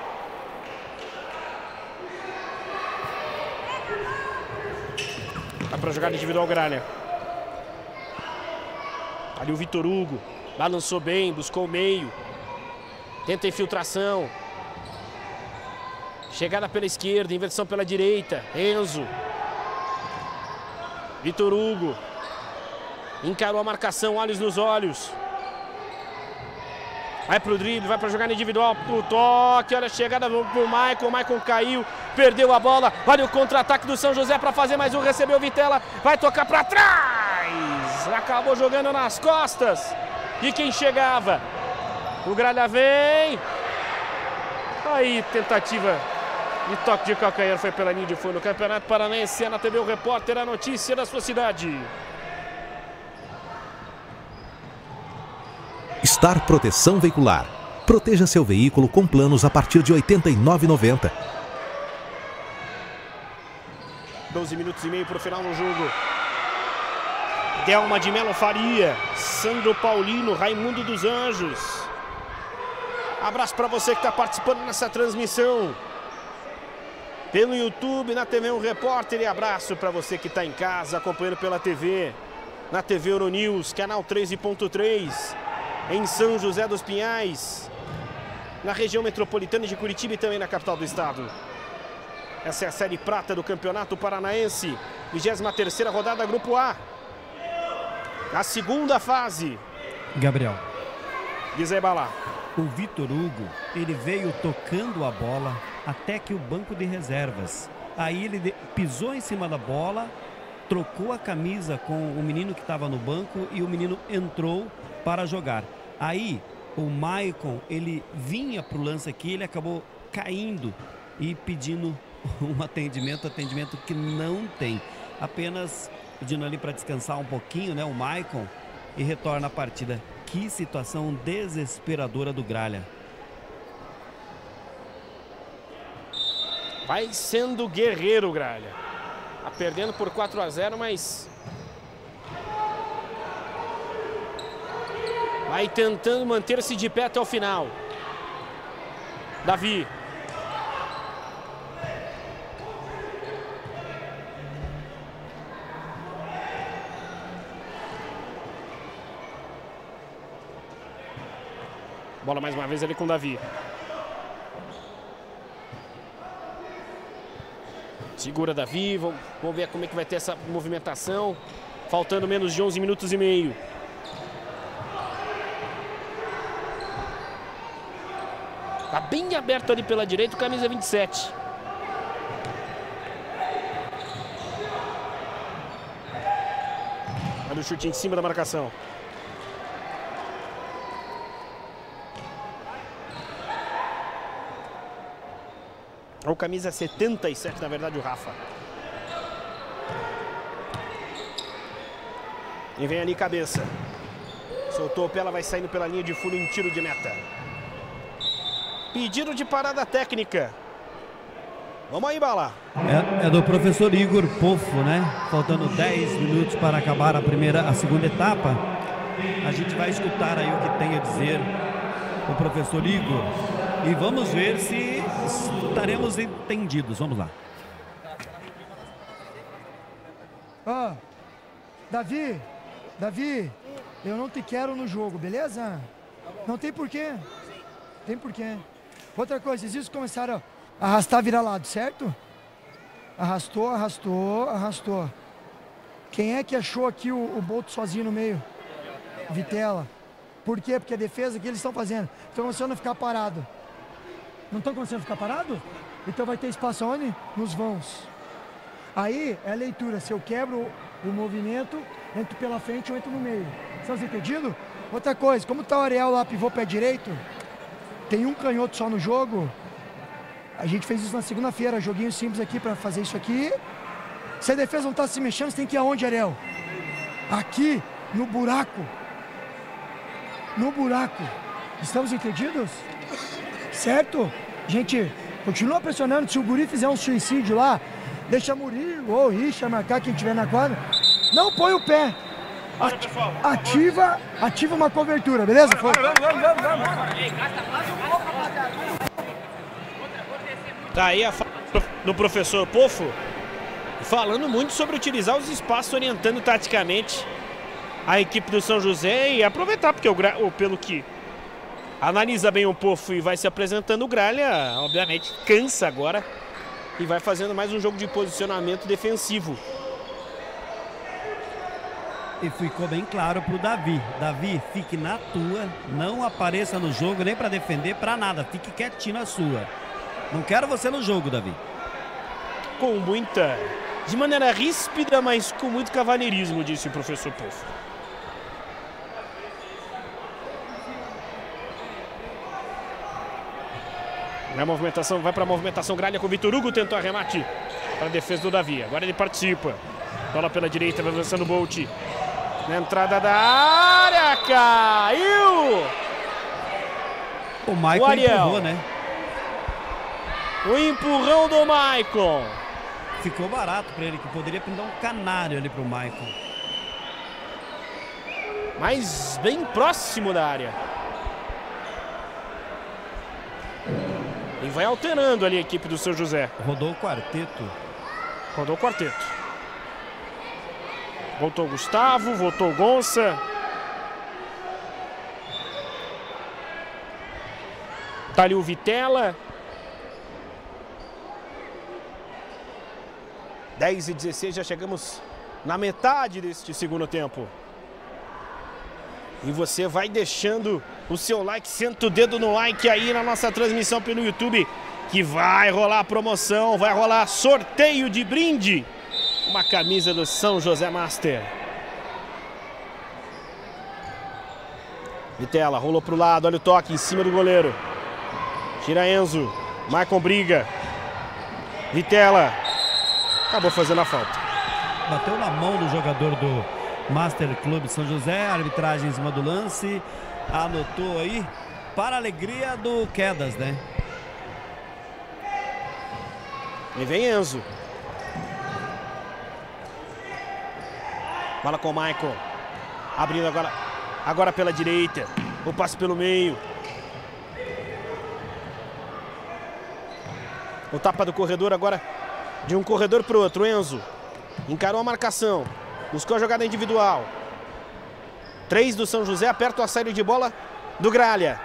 Dá para jogar individual Gralha. Ali o Vitor Hugo, balançou bem, buscou o meio, tenta infiltração. Chegada pela esquerda, inversão pela direita. Enzo. Vitor Hugo. Encarou a marcação, olhos nos olhos. Vai pro drible, vai para jogar no individual. O toque, olha a chegada pro Maicon. O Maicon caiu, perdeu a bola. Olha o contra-ataque do São José para fazer mais um. Recebeu o Vitela, vai tocar para trás. Acabou jogando nas costas de quem chegava. O Gralha vem. Aí, tentativa de toque de calcanhar foi pela linha de fundo. No Campeonato Paranaense, é na T V O Repórter, a notícia da sua cidade. Star Proteção Veicular. Proteja seu veículo com planos a partir de oitenta e nove reais e noventa centavos. doze minutos e meio para o final do jogo. Delma de Melo Faria, Sandro Paulino, Raimundo dos Anjos. Abraço para você que está participando nessa transmissão pelo YouTube, na T V um Repórter, e abraço para você que está em casa acompanhando pela T V, na T V Euronews, canal treze ponto três, em São José dos Pinhais, na região metropolitana de Curitiba e também na capital do estado. Essa é a Série Prata do Campeonato Paranaense, vigésima terceira rodada, Grupo A. A segunda fase. Gabriel. Diz aí, Bala. O Vitor Hugo, ele veio tocando a bola até que o banco de reservas. Aí ele pisou em cima da bola, trocou a camisa com o menino que estava no banco e o menino entrou para jogar. Aí o Maicon, ele vinha para o lance aqui, ele acabou caindo e pedindo um atendimento, atendimento que não tem. Apenas pedindo ali para descansar um pouquinho, né, o Maicon, e retorna a partida. Que situação desesperadora do Gralha. Vai sendo guerreiro, Gralha. Tá perdendo por quatro a zero, mas vai tentando manter-se de pé até o final. Davi. Bola mais uma vez ali com o Davi. Segura Davi, vamos, vamos ver como é que vai ter essa movimentação. Faltando menos de onze minutos e meio. Tá bem aberto ali pela direita o camisa vinte e sete. Olha o chute em cima da marcação. O camisa setenta e sete, na verdade, o Rafa. E vem ali cabeça. Soltou o pé, ela vai saindo pela linha de fundo em tiro de meta. Pedido de parada técnica. Vamos aí, Bala. É, é do professor Igor Pofo, né? Faltando dez minutos para acabar a primeira, a segunda etapa. A gente vai escutar aí o que tem a dizer o professor Igor. E vamos ver se estaremos entendidos. Vamos lá. Ó, oh, Davi, Davi, eu não te quero no jogo, beleza? Não tem porquê. Tem porquê. Outra coisa, vocês começaram a arrastar vira-lado, certo? Arrastou, arrastou, arrastou. Quem é que achou aqui o, o Boto sozinho no meio? Vitela. Por quê? Porque a defesa que eles estão fazendo. Estão começando a ficar parado. Não estão começando a ficar parado? Então vai ter espaço onde? Nos vãos. Aí é a leitura. Se eu quebro o movimento, entro pela frente ou entro no meio. Estão entendidos? Outra coisa, como está o Ariel lá, pivô pé direito, tem um canhoto só no jogo. A gente fez isso na segunda-feira, joguinho simples aqui para fazer isso aqui. Se a defesa não está se mexendo, você tem que ir aonde, Ariel? Aqui, no buraco. No buraco. Estamos entendidos? Certo? Gente, continua pressionando. Se o guri fizer um suicídio lá, deixa Murilo ou Richa marcar quem tiver na quadra. Não põe o pé. Ativa, ativa uma cobertura, beleza? Foi. Tá aí a fala do professor Pofo, falando muito sobre utilizar os espaços, orientando taticamente a equipe do São José e aproveitar, porque o, o pelo que analisa bem o Pofo e vai se apresentando, o Gralha, obviamente, cansa agora e vai fazendo mais um jogo de posicionamento defensivo. E ficou bem claro pro Davi. Davi, fique na tua, não apareça no jogo nem para defender, para nada. Fique quietinho na sua. Não quero você no jogo, Davi. Com muita, de maneira ríspida, mas com muito cavalheirismo, disse o professor Pofo. A movimentação vai para a movimentação. Gralha com o Vitor Hugo, tentou arremate para a defesa do Davi. Agora ele participa. Bola pela direita, vai avançando o Bolt. Na entrada da área, caiu! O Maicon empurrou, né? O empurrão do Maicon. Ficou barato para ele, que poderia pintar um canário ali pro Maicon. mas bem próximo da área. E vai alterando ali a equipe do São José. Rodou o quarteto. Rodou o quarteto. Voltou o Gustavo, voltou o Gonça. Tá ali o Vitela. dez e dezesseis, já chegamos na metade deste segundo tempo. E você vai deixando o seu like, senta o dedo no like aí na nossa transmissão pelo YouTube, que vai rolar promoção, vai rolar sorteio de brinde. Uma camisa do São José Master. Vitela rolou pro lado, olha o toque em cima do goleiro. Tira Enzo, Maicon briga. Vitela acabou fazendo a falta. Bateu na mão do jogador do Master Clube São José, arbitragem em cima do lance, anotou aí, para a alegria do Quedas, né? E vem Enzo. Bola com o Maicon. Abrindo agora, agora pela direita. O passe pelo meio. O tapa do corredor agora, de um corredor para o outro. Enzo encarou a marcação. Buscou a jogada individual. Três do São José, aperta a saída de bola do Gralha.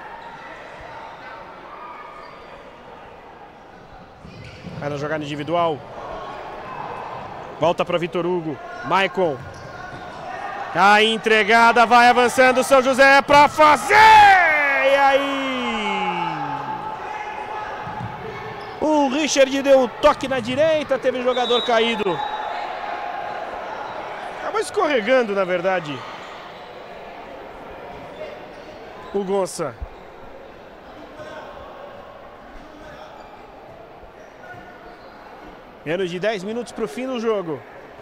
Vai na jogada individual. Volta para Vitor Hugo. Maicon. A entregada, vai avançando o São José para fazer. E aí? O Richard deu um toque na direita, teve jogador caído. Acabou escorregando, na verdade. O Gonça. Menos de dez minutos para o fim do jogo.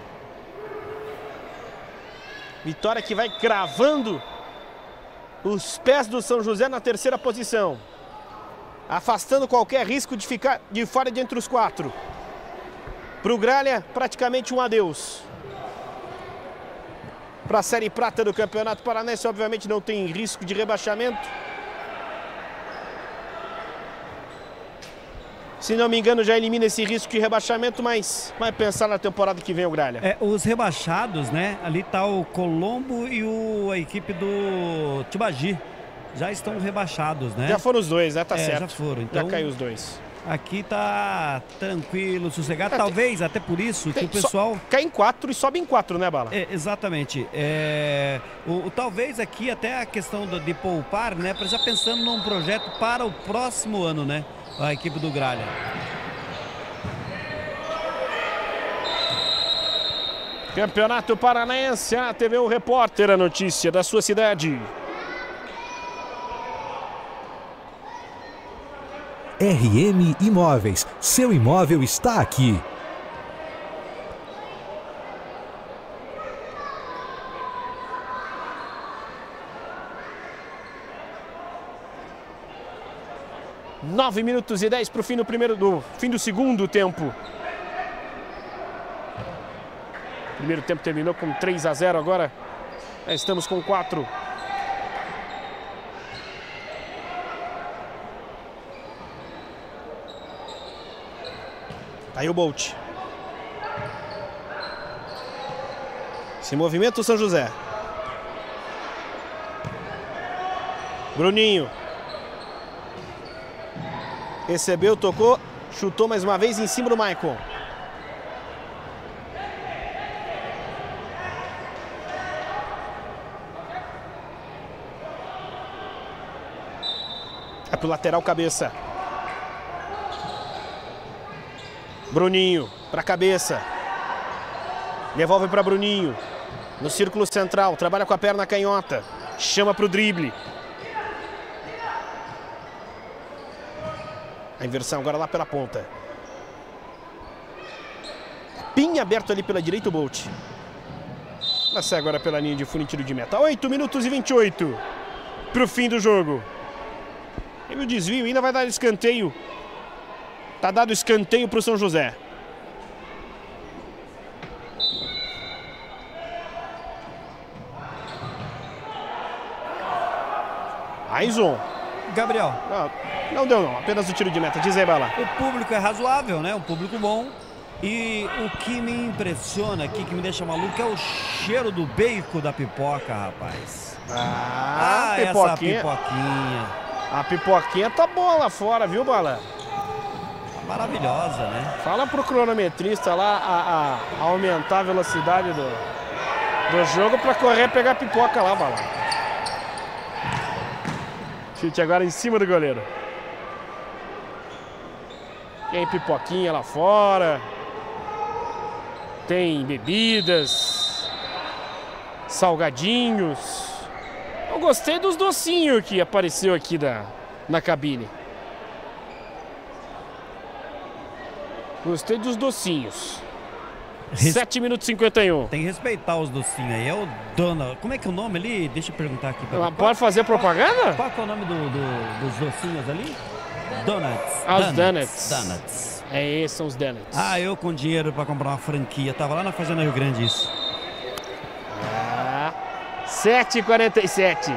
Vitória que vai cravando os pés do São José na terceira posição. Afastando qualquer risco de ficar de fora de entre os quatro. Para o Gralha, praticamente um adeus. Para a Série Prata do Campeonato Paranaense, obviamente não tem risco de rebaixamento. Se não me engano, já elimina esse risco de rebaixamento, mas vai pensar na temporada que vem o Gralha. É, os rebaixados, né? Ali tá o Colombo e o, a equipe do Tibagi. Já estão rebaixados, né? Já foram os dois, né? Tá é, certo. Já foram. Então, já caiu os dois. Aqui tá tranquilo, sossegado. É, Talvez tem, até por isso tem, que o pessoal... So, cai em quatro e sobe em quatro, né, Bala? É, exatamente. É, o, o, talvez aqui até a questão do, de poupar, né? Já pensando num projeto para o próximo ano, né? A equipe do Gralha. Campeonato Paranaense, a T V O Repórter, a notícia da sua cidade. R M Imóveis, seu imóvel está aqui. Nove minutos e dez para o fim do primeiro do fim do segundo tempo. Primeiro tempo terminou com três a zero, agora estamos com quatro. Aí o Bolt. Se movimenta o São José. Bruninho. Recebeu, tocou, chutou mais uma vez em cima do Maicon. É pro lateral, cabeça. Bruninho, para cabeça. Devolve para Bruninho. No círculo central, trabalha com a perna canhota. Chama para o drible. A inversão agora lá pela ponta. Pinha aberto ali pela direita o Bolt. Vai sair agora pela linha de fundo e tiro de meta. oito minutos e vinte e oito para o fim do jogo. Teve o desvio, ainda vai dar escanteio. Tá dado escanteio para o São José. Mais um. Gabriel. Não, não deu não, apenas o tiro de meta. Diz aí, Bala. O público é razoável, né? Um público bom. E o que me impressiona aqui, que me deixa maluco, é o cheiro do bacon da pipoca, rapaz. Ah, Ah, pipoquinha. essa pipoquinha. A pipoquinha tá boa lá fora, viu, Bala? Maravilhosa, né? Fala pro cronometrista lá a, a, a aumentar a velocidade do, do jogo pra correr e pegar a pipoca lá, Bala. Chute agora em cima do goleiro. Tem pipoquinha lá fora. Tem bebidas. Salgadinhos. Eu gostei dos docinhos que apareceu aqui da, na cabine. Gostei dos docinhos. Res... sete minutos e cinquenta e um. Tem que respeitar os docinhos aí. É o Dona. Como é que é o nome ali? Deixa eu perguntar aqui. Pra... Pode fazer propaganda? Qual, qual que é o nome do, do, dos docinhos ali? Donuts. Ah, os Donuts. donuts. Donuts. É, esses são os donuts. Ah, eu com dinheiro pra comprar uma franquia. Tava lá na Fazenda Rio Grande isso. Ah, sete e quarenta e sete.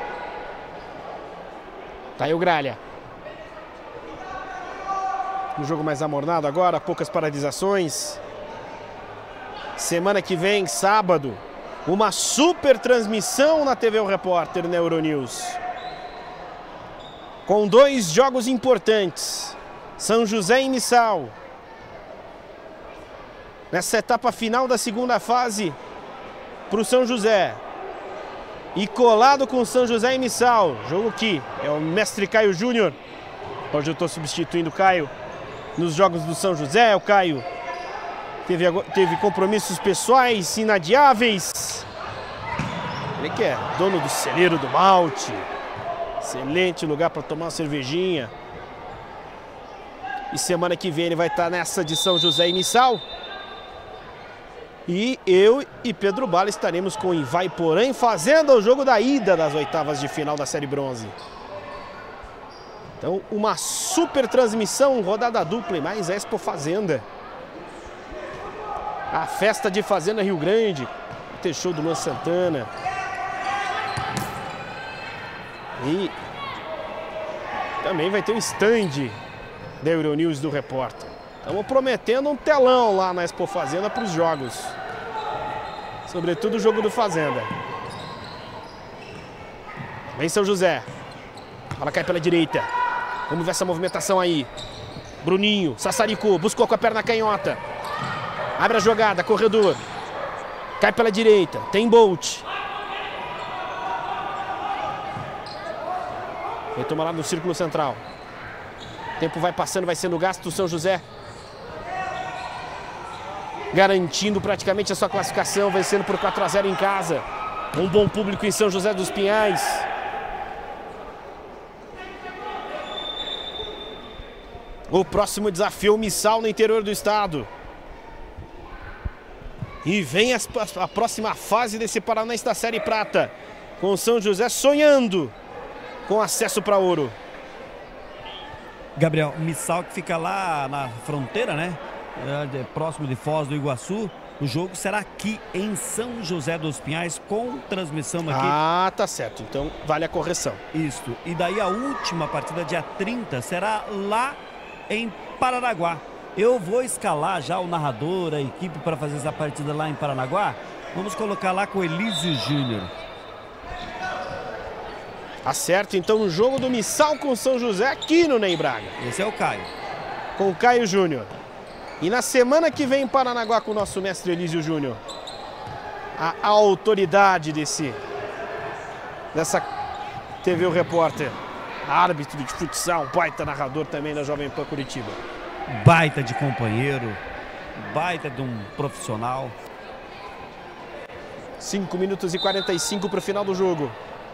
Tá aí o Gralha. Um jogo mais amornado agora, poucas paralisações. Semana que vem, sábado, uma super transmissão na T V O Repórter na Euronews. Com dois jogos importantes. São José e Missal. Nessa etapa final da segunda fase para o São José. E colado com São José e Missal. Jogo que é o mestre Caio Júnior. Hoje eu estou substituindo o Caio nos jogos do São José. O Caio teve, teve compromissos pessoais inadiáveis. Ele que é dono do celeiro do malte. Excelente lugar para tomar uma cervejinha. E semana que vem ele vai estar nessa de São José e Missal. E eu e Pedro Bala estaremos com Ivaiporã fazendo o jogo da ida das oitavas de final da Série Bronze. Então, uma super transmissão, rodada dupla e mais Expo Fazenda. A festa de Fazenda Rio Grande. Vai ter show do Luan Santana. E também vai ter um stand da Euronews do Repórter. Estamos prometendo um telão lá na Expo Fazenda para os jogos. Sobretudo o jogo do Fazenda. Vem São José. A bola cai pela direita. Vamos ver essa movimentação aí. Bruninho, Sassaricou, buscou com a perna canhota. Abre a jogada, corredor. Cai pela direita, tem Bolt. Retoma lá no círculo central. O tempo vai passando, vai sendo gasto o São José. Garantindo praticamente a sua classificação, vencendo por quatro a zero em casa. Um bom público em São José dos Pinhais. O próximo desafio, o Missal no interior do estado. E vem a, a próxima fase desse Paranaense da Série Prata. Com o São José sonhando com acesso para ouro. Gabriel, o Missal que fica lá na fronteira, né? É, próximo de Foz do Iguaçu. O jogo será aqui em São José dos Pinhais, com transmissão aqui. Ah, tá certo. Então vale a correção. Isso. E daí a última partida, dia trinta, será lá em Paranaguá. Eu vou escalar já o narrador, a equipe, para fazer essa partida lá em Paranaguá. Vamos colocar lá com o Elísio Júnior. Acerto, então, o jogo do Missal com São José aqui no Ney Braga. Esse é o Caio. Com o Caio Júnior. E na semana que vem em Paranaguá com o nosso mestre Elísio Júnior. A, a autoridade desse, dessa T V O Repórter. Árbitro de futsal, baita narrador também da Jovem Pan Curitiba. Baita de companheiro, baita de um profissional. cinco minutos e quarenta e cinco para o final do jogo.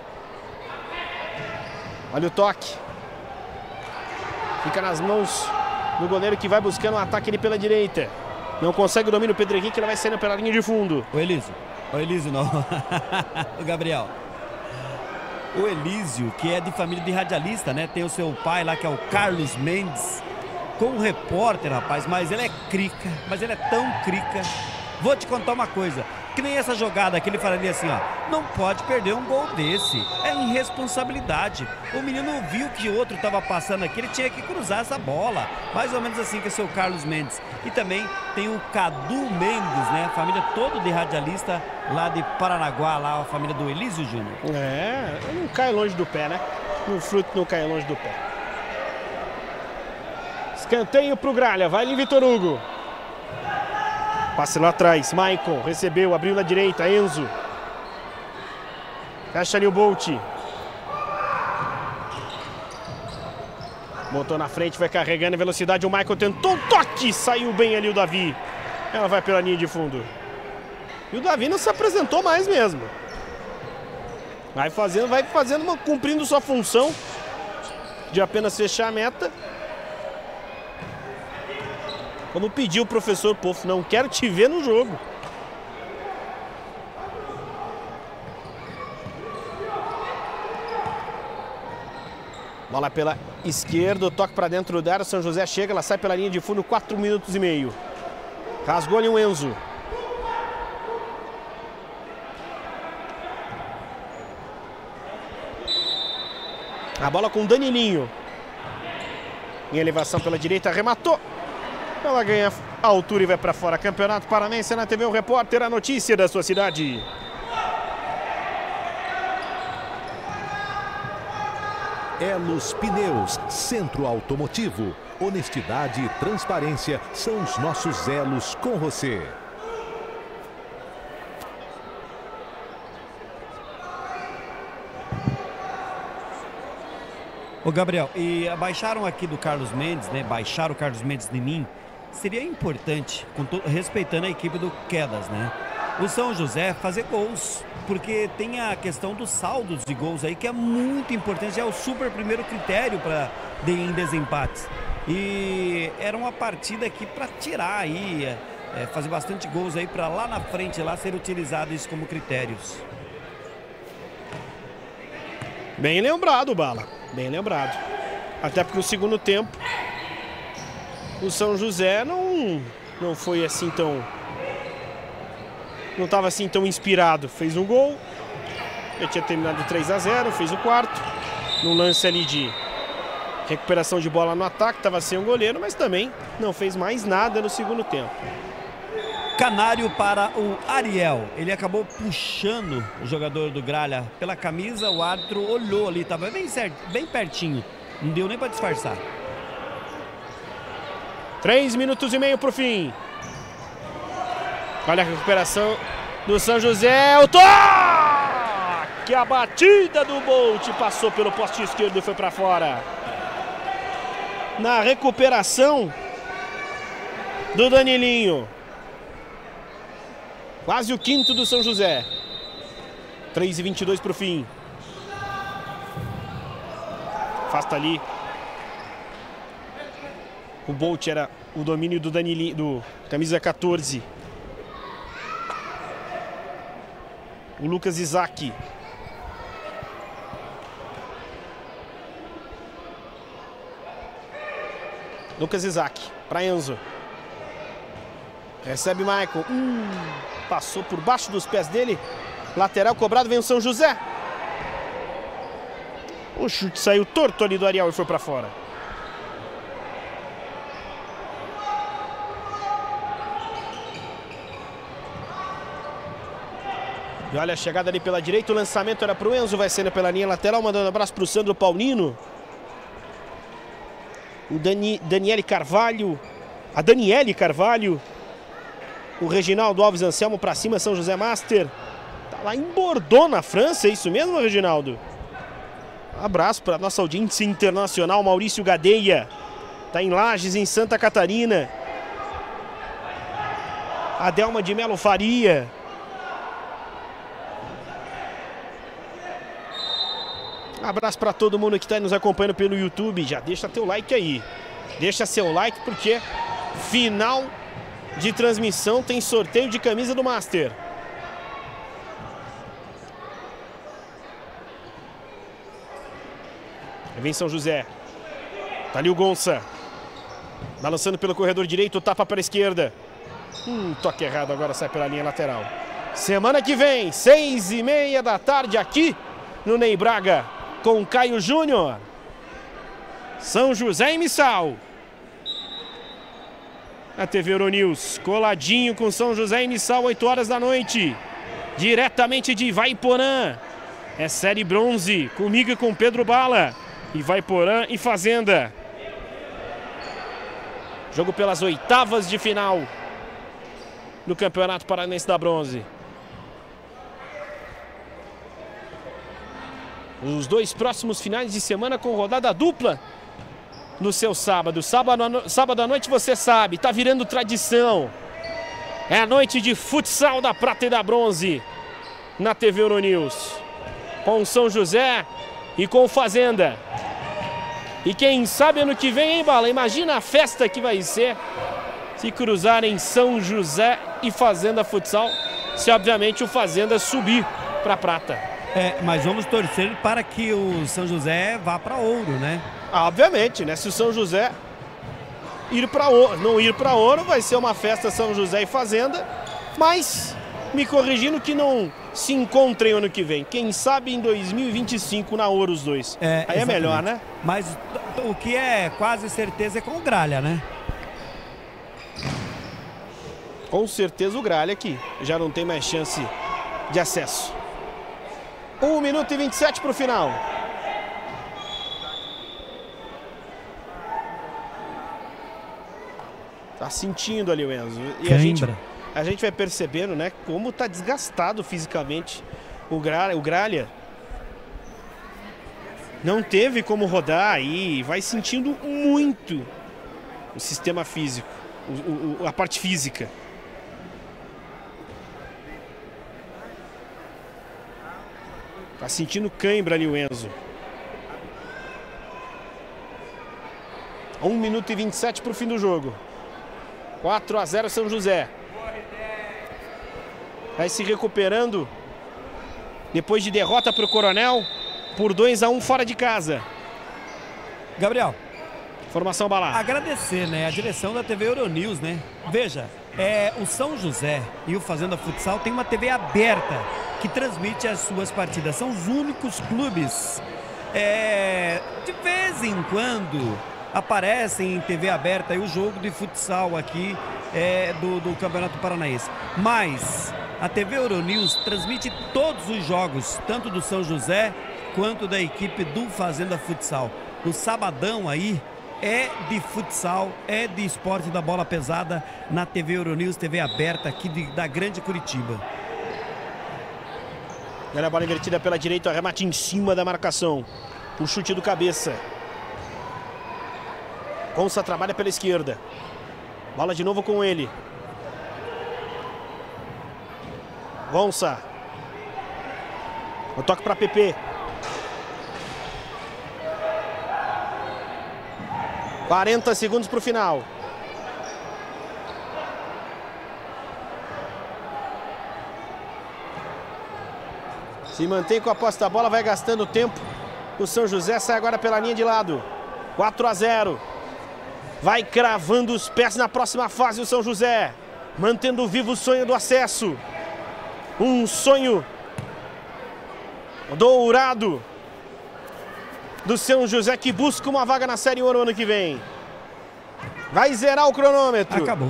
Olha o toque. Fica nas mãos do goleiro que vai buscando um ataque ali pela direita. Não consegue o domínio, o Pedro Henrique, ele vai saindo pela linha de fundo. O Elísio. O Elísio não. O Gabriel. O Elísio, que é de família de radialista, né? Tem o seu pai lá, que é o Carlos Mendes. Com repórter, rapaz, mas ele é crica. Mas ele é tão crica. Vou te contar uma coisa. Que nem essa jogada que ele falaria assim, ó, não pode perder um gol desse, é irresponsabilidade. O menino viu que o outro estava passando aqui, ele tinha que cruzar essa bola. Mais ou menos assim que é o seu Carlos Mendes. E também tem o Cadu Mendes, né? A família toda de radialista lá de Paranaguá, lá a família do Elísio Júnior. É, não cai longe do pé, né? O fruto não cai longe do pé. Escanteio pro Gralha, vai ali Vitor Hugo. Passe lá atrás, Maicon recebeu, abriu na direita, Enzo. Fecha ali o Bolt. Botou na frente, vai carregando a velocidade, o Maicon tentou um toque, saiu bem ali o Davi. Ela vai pela linha de fundo. E o Davi não se apresentou mais mesmo. Vai fazendo, vai fazendo, cumprindo sua função de apenas fechar a meta. Como pediu o professor Poff, não quero te ver no jogo. Bola pela esquerda, toque para dentro da área, São José chega, ela sai pela linha de fundo, quatro minutos e meio. Rasgou ali o Enzo. A bola com o Danilinho. Em elevação pela direita, arrematou. Ela ganha a altura e vai para fora. Campeonato Paranaense na T V, o repórter, a notícia da sua cidade. Elos Pneus, Centro Automotivo. Honestidade e transparência são os nossos elos com você. Ô Gabriel, e baixaram aqui do Carlos Mendes, né? Baixaram o Carlos Mendes de mim. Seria importante, com respeitando a equipe do Quedas, né? O São José fazer gols, porque tem a questão dos saldos de gols aí, que é muito importante, é o super primeiro critério para de, em desempates. E era uma partida aqui para tirar aí, é, fazer bastante gols aí para lá na frente, lá ser utilizado isso como critérios. Bem lembrado, Bala, bem lembrado. Até porque no segundo tempo o São José não, não foi assim tão... Não estava assim tão inspirado. Fez um gol, já tinha terminado três a zero, fez o quarto. No lance ali de recuperação de bola no ataque, estava sem o goleiro, mas também não fez mais nada no segundo tempo. Canário para o Ariel. Ele acabou puxando o jogador do Gralha pela camisa, o árbitro olhou ali, estava bem, certo, bem pertinho. Não deu nem para disfarçar. Três minutos e meio para o fim. Olha a recuperação do São José. O toque! A batida do Bolt passou pelo poste esquerdo e foi para fora. Na recuperação do Danilinho. Quase o quinto do São José. três e vinte e dois para o fim. Afasta ali. O Bolt era o domínio do Danilinho, do camisa quatorze. O Lucas Isaac. Lucas Isaac para Enzo. Recebe Maicon. Hum, passou por baixo dos pés dele. Lateral cobrado, vem o São José. O chute saiu torto ali do Ariel e foi para fora. E olha a chegada ali pela direita, o lançamento era para o Enzo, vai sendo pela linha lateral, mandando um abraço para o Sandro Paulino. O Dani, Daniele Carvalho, a Daniele Carvalho. O Reginaldo Alves Anselmo para cima, São José Master. Tá lá em Bordeaux, na França, é isso mesmo, Reginaldo? Um abraço para nossa audiência internacional, Maurício Gadeia. Tá em Lages, em Santa Catarina. Adelma de Melo Faria. Abraço para todo mundo que está nos acompanhando pelo YouTube. Já deixa teu like aí. Deixa seu like porque final de transmissão tem sorteio de camisa do Master. Vem São José. Tá ali o Gonça. Balançando pelo corredor direito, tapa para a esquerda. Hum, toque errado, agora sai pela linha lateral. Semana que vem, seis e meia da tarde, aqui no Ney Braga, com Caio Júnior. São José e Missal. A T V Euronews, coladinho com São José e Missal, oito horas da noite. Diretamente de Ivaiporã. É série bronze, comigo e com Pedro Bala. Ivaiporã e Fazenda. Jogo pelas oitavas de final do Campeonato Paranaense da Bronze. Os dois próximos finais de semana com rodada dupla no seu sábado. Sábado, sábado à noite, você sabe, tá virando tradição. É a noite de futsal da prata e da bronze na T V Euronews. Com o São José e com o Fazenda. E quem sabe ano que vem, hein, Bala? Imagina a festa que vai ser se cruzarem São José e Fazenda Futsal. Se obviamente o Fazenda subir para prata. É, mas vamos torcer para que o São José vá para ouro, né? Ah, obviamente, né? Se o São José ir para ouro, não ir para ouro, vai ser uma festa São José e Fazenda. Mas, me corrigindo, que não se encontrem ano que vem. Quem sabe em dois mil e vinte e cinco na ouro os dois. É, Aí exatamente. É melhor, né? Mas o que é quase certeza é com o Gralha, né? Com certeza o Gralha aqui já não tem mais chance de acesso. um minuto e vinte e sete para o final. Tá sentindo ali o Enzo. E a gente, a gente vai percebendo, né, como tá desgastado fisicamente o Gralha. O Gralha não teve como rodar e vai sentindo muito o sistema físico, o, o, a parte física. Tá sentindo cãibra ali o Enzo. um minuto e vinte e sete para o fim do jogo. quatro a zero São José. Vai se recuperando depois de derrota para o Coronel por dois a um fora de casa. Gabriel. Formação Bala. Agradecer, né, a direção da T V Euronews, né? Veja, é, o São José e o Fazenda Futsal tem uma T V aberta que transmite as suas partidas. São os únicos clubes, é, de vez em quando, aparecem em T V aberta aí o jogo de futsal aqui é, do, do Campeonato Paranaense. Mas a T V Euronews transmite todos os jogos, tanto do São José quanto da equipe do Fazenda Futsal. O sabadão aí é de futsal, é de esporte da bola pesada na T V Euronews, T V aberta aqui de, da Grande Curitiba. Olha a bola invertida pela direita, o remate em cima da marcação. O chute do cabeça. Gonça trabalha pela esquerda. Bola de novo com ele. Gonça. O toque para P P. quarenta segundos para o final. Se mantém com a posse da bola, vai gastando tempo. O São José sai agora pela linha de lado. quatro a zero. Vai cravando os pés na próxima fase o São José. Mantendo vivo o sonho do acesso. Um sonho dourado do São José, que busca uma vaga na Série Ouro ano que vem. Vai zerar o cronômetro. Acabou.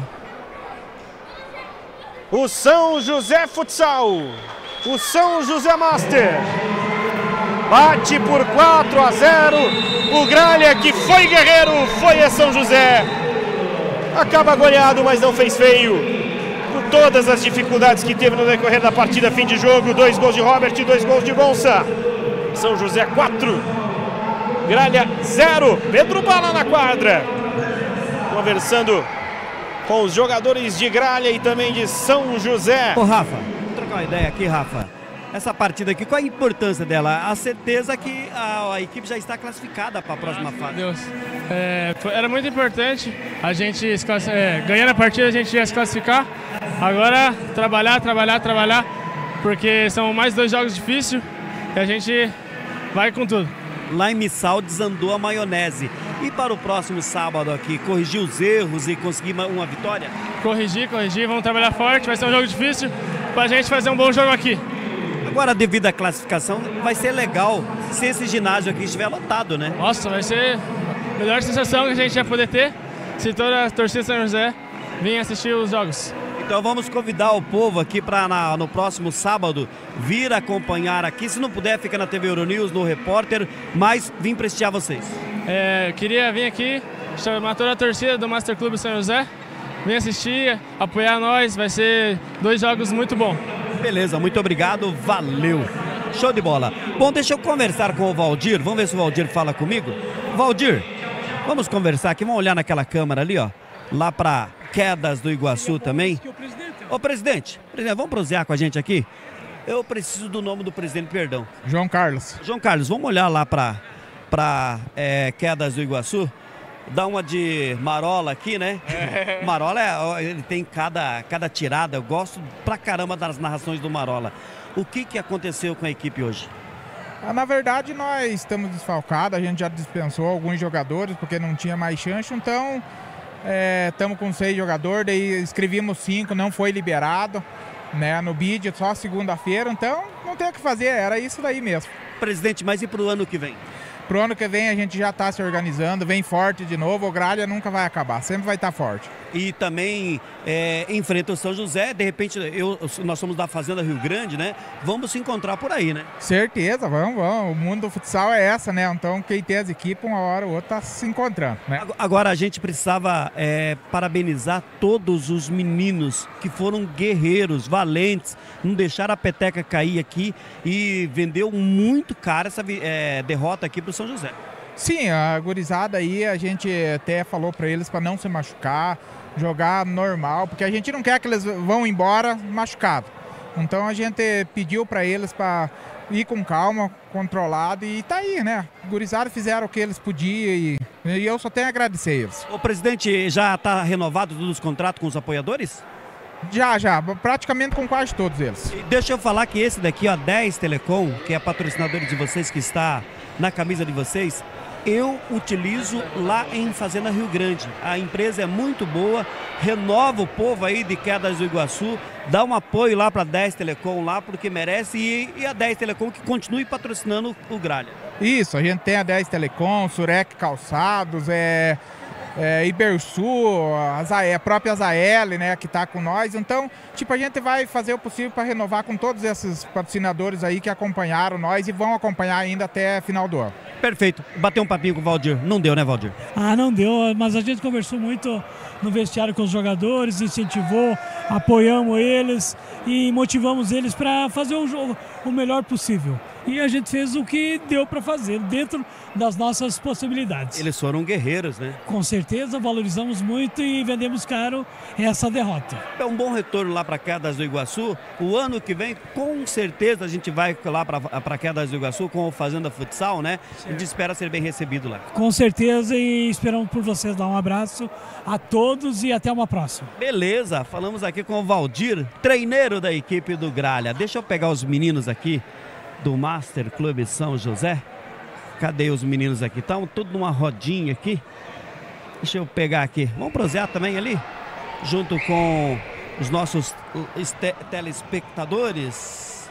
O São José Futsal. O São José Master bate por quatro a zero. O Gralha, que foi guerreiro, foi a São José. Acaba goleado, mas não fez feio. Por todas as dificuldades que teve no decorrer da partida, fim de jogo. Dois gols de Robert e dois gols de Gonça. São José quatro. Gralha zero. Pedro Bala na quadra. Conversando com os jogadores de Gralha e também de São José. Ô Rafa, vamos trocar uma ideia aqui, Rafa. Essa partida aqui, qual a importância dela? A certeza que a, a equipe já está classificada para a próxima fase. Deus. É, era muito importante a gente, é, ganhando a partida, a gente ia se classificar. Agora, trabalhar, trabalhar, trabalhar, porque são mais dois jogos difíceis e a gente vai com tudo. Lá em Missal desandou a maionese. E para o próximo sábado aqui, corrigir os erros e conseguir uma, uma vitória? Corrigir, corrigir, vamos trabalhar forte, vai ser um jogo difícil, para a gente fazer um bom jogo aqui. Agora, devido à classificação, vai ser legal se esse ginásio aqui estiver lotado, né? Nossa, vai ser a melhor sensação que a gente vai poder ter se toda a torcida de São José vir assistir os jogos. Então vamos convidar o povo aqui para no próximo sábado vir acompanhar aqui. Se não puder, fica na T V Euronews, no Repórter, mas vim prestigiar vocês. É, queria vir aqui, chamar toda a torcida do Master Clube São José, vir assistir, apoiar nós, vai ser dois jogos muito bons. Beleza, muito obrigado, valeu. Show de bola. Bom, deixa eu conversar com o Valdir, vamos ver se o Valdir fala comigo. Valdir, vamos conversar aqui, vamos olhar naquela câmera ali, ó, lá para Quedas do Iguaçu também. Ô presidente, presidente, vamos prosear com a gente aqui? Eu preciso do nome do presidente, perdão. João Carlos. João Carlos, vamos olhar lá para para é, Quedas do Iguaçu? Dá uma de Marola aqui, né? É. Marola, é, ele tem cada, cada tirada. Eu gosto pra caramba das narrações do Marola. O que, que aconteceu com a equipe hoje? Ah, na verdade, nós estamos desfalcados. A gente já dispensou alguns jogadores porque não tinha mais chance. Então, estamos é, com seis jogadores. Daí escrevimos cinco, não foi liberado, né, no bid, só segunda-feira. Então, não tem o que fazer. Era isso daí mesmo. Presidente, mas e pro ano que vem? Pro ano que vem a gente já está se organizando, vem forte de novo, o Gralha nunca vai acabar, sempre vai estar forte. E também é, enfrenta o São José, de repente eu, nós somos da Fazenda Rio Grande, né? Vamos se encontrar por aí, né? Certeza, vamos, vamos. O mundo do futsal é essa, né? Então quem tem as equipes, uma hora ou outra está se encontrando, né? Agora a gente precisava é, parabenizar todos os meninos que foram guerreiros, valentes, não deixaram a peteca cair aqui e vendeu muito caro essa é, derrota aqui para o São José. Sim, a gurizada aí, a gente até falou para eles para não se machucar, jogar normal, porque a gente não quer que eles vão embora machucados. Então a gente pediu para eles para ir com calma, controlado, e tá aí, né? Gurizada fizeram o que eles podiam e, e eu só tenho a agradecer eles. O presidente já está renovado todos os contratos com os apoiadores? Já, já, praticamente com quase todos eles. E deixa eu falar que esse daqui, ó, dez Telecom, que é patrocinador de vocês, que está na camisa de vocês, eu utilizo lá em Fazenda Rio Grande. A empresa é muito boa, renova o povo aí de Quedas do Iguaçu, dá um apoio lá para dez Telecom lá, porque merece, e, e a dez Telecom que continue patrocinando o Gralha. Isso, a gente tem a dez Telecom, Surec Calçados, é... É, Ibersul, a, a própria Zael, né, que está com nós. Então, tipo, a gente vai fazer o possível para renovar com todos esses patrocinadores aí que acompanharam nós e vão acompanhar ainda até final do ano. Perfeito. Bateu um papinho com o Valdir. Não deu, né, Valdir? Ah, não deu, mas a gente conversou muito no vestiário com os jogadores, incentivou, apoiamos eles e motivamos eles para fazer o jogo o melhor possível. E a gente fez o que deu para fazer, dentro das nossas possibilidades. Eles foram guerreiros, né? Com certeza, valorizamos muito e vendemos caro essa derrota. É um bom retorno lá para Quedas do Iguaçu. O ano que vem, com certeza, a gente vai lá para Quedas do Iguaçu com o Fazenda Futsal, né? Certo. A gente espera ser bem recebido lá. Com certeza, e esperamos por vocês. Dar um abraço a todos e até uma próxima. Beleza, falamos aqui com o Valdir, treineiro da equipe do Gralha. Deixa eu pegar os meninos aqui do Master Clube São José. Cadê os meninos aqui? Estão tudo numa rodinha aqui. Deixa eu pegar aqui. Vamos prosear também ali, junto com os nossos telespectadores.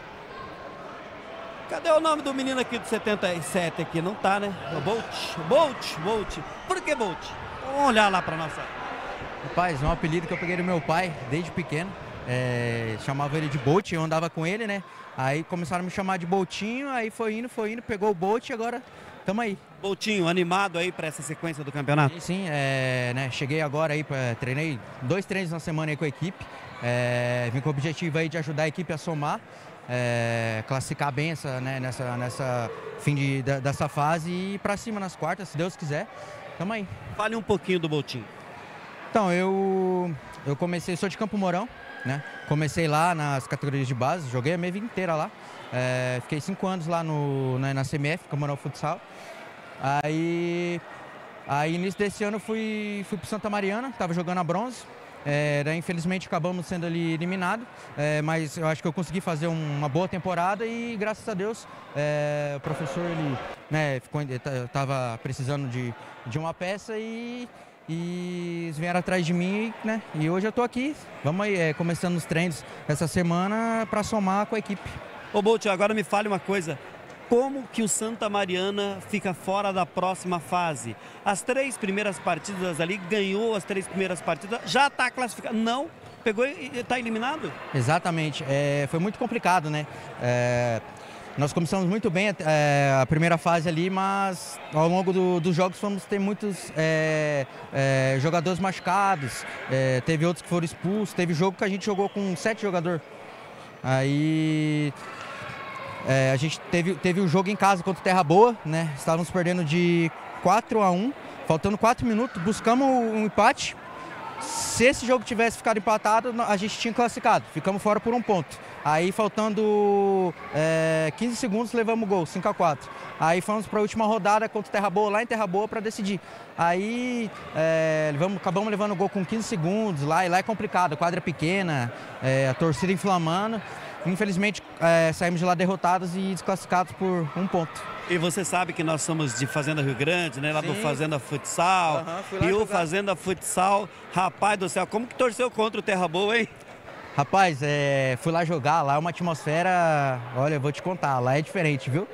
Cadê o nome do menino aqui do setenta e sete aqui? Não tá, né? O Bolt, Bolt, Bolt. Por que Bolt? Vamos olhar lá para nossa... Rapaz, é um apelido que eu peguei do meu pai desde pequeno. É, chamava ele de Bolt, eu andava com ele, né? Aí começaram a me chamar de Boltinho, aí foi indo, foi indo, pegou o Bolt e agora estamos aí. Boltinho, animado aí para essa sequência do campeonato? Sim, sim, é, né, cheguei agora aí, pra, treinei dois treinos na semana aí com a equipe, é, vim com o objetivo aí de ajudar a equipe a somar, é, classificar bem essa, né, nessa, nessa fim de, dessa fase e ir para cima nas quartas, se Deus quiser, estamos aí. Fale um pouquinho do Boltinho. Então, eu, eu comecei, sou de Campo Mourão, né? Comecei lá nas categorias de base, joguei a minha vida inteira lá. É, fiquei cinco anos lá no, na, na C M F, Campo Mourão Futsal. Aí, aí, início desse ano, fui, fui para Santa Mariana, estava jogando a bronze. É, daí, infelizmente, acabamos sendo ali eliminados, é, mas eu acho que eu consegui fazer um, uma boa temporada e, graças a Deus, é, o professor, ele, né, ficou, estava precisando de, de uma peça e... e eles vieram atrás de mim, né? E hoje eu tô aqui, vamos aí, é, começando os treinos essa semana para somar com a equipe. Ô Bolt, agora me fale uma coisa. Como que o Santa Mariana fica fora da próxima fase? As três primeiras partidas ali, ganhou as três primeiras partidas, já está classificado? Não, pegou e está eliminado? Exatamente, é, foi muito complicado, né? É, nós começamos muito bem é, a primeira fase ali, mas ao longo do, dos jogos fomos ter muitos é, é, jogadores machucados, é, teve outros que foram expulsos, teve jogo que a gente jogou com sete jogadores. Aí... É, a gente teve, teve um jogo em casa contra o Terra Boa, né? Estávamos perdendo de quatro a um, faltando quatro minutos, buscamos um empate. Se esse jogo tivesse ficado empatado, a gente tinha classificado, ficamos fora por um ponto. Aí faltando é, quinze segundos, levamos o gol, cinco a quatro. Aí fomos para a última rodada contra o Terra Boa, lá em Terra Boa, para decidir. Aí é, levamos, acabamos levando o gol com quinze segundos, lá, e lá é complicado, a quadra é pequena, é, a torcida inflamando. Infelizmente, é, saímos de lá derrotados e desclassificados por um ponto. E você sabe que nós somos de Fazenda Rio Grande, né? Lá Sim. do Fazenda Futsal. Uhum, e o Fazenda Futsal, rapaz do céu, como que torceu contra o Terra Boa, hein? Rapaz, é, fui lá jogar, lá é uma atmosfera, olha, eu vou te contar, lá é diferente, viu?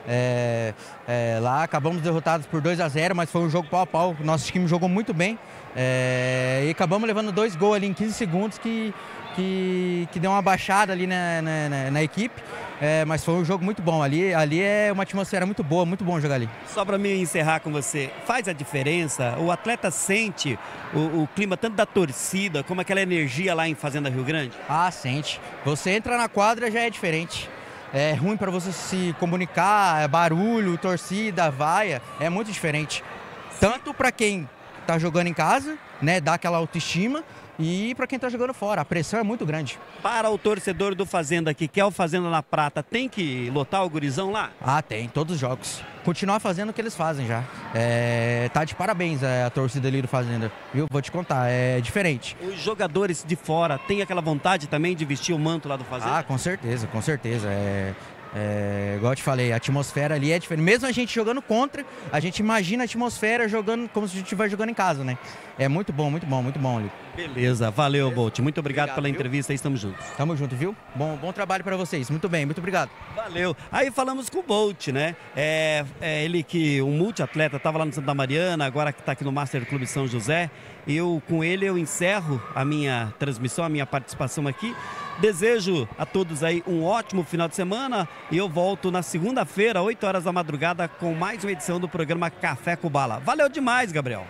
É, é, lá acabamos derrotados por dois a zero, mas foi um jogo pau a pau, nosso time jogou muito bem. É, e acabamos levando dois gols ali em quinze segundos que, que, que deu uma baixada ali na, na, na equipe, é, mas foi um jogo muito bom. Ali, ali é uma atmosfera muito boa, muito bom jogar ali. Só para me encerrar com você, faz a diferença? O atleta sente o, o clima tanto da torcida como aquela energia lá em Fazenda Rio Grande? Ah, sente. Você entra na quadra já é diferente. É ruim para você se comunicar, é barulho, torcida, vaia, é muito diferente. Tanto para quem tá jogando em casa, né, dá aquela autoestima, e para quem tá jogando fora, a pressão é muito grande. Para o torcedor do Fazenda que quer o Fazenda na Prata, tem que lotar o gurizão lá? Ah, tem, todos os jogos. Continuar fazendo o que eles fazem já. É, tá de parabéns a torcida ali do Fazenda, viu? Vou te contar, é diferente. Os jogadores de fora têm aquela vontade também de vestir o manto lá do Fazenda? Ah, com certeza, com certeza. É... É, igual eu te falei, a atmosfera ali é diferente. Mesmo a gente jogando contra, a gente imagina a atmosfera jogando como se a gente estivesse jogando em casa, né? É muito bom, muito bom, muito bom ali. Beleza, valeu, Bolt. Muito obrigado, obrigado pela viu? entrevista e estamos juntos. Tamo junto, viu? Bom, bom trabalho para vocês. Muito bem, muito obrigado. Valeu. Aí falamos com o Bolt, né? É, é ele que, um multiatleta, estava lá no Santa Mariana, agora que está aqui no Master Clube São José. Eu, com ele, eu encerro a minha transmissão, a minha participação aqui. Desejo a todos aí um ótimo final de semana e eu volto na segunda-feira, oito horas da madrugada, com mais uma edição do programa Café com Bala. Valeu demais, Gabriel.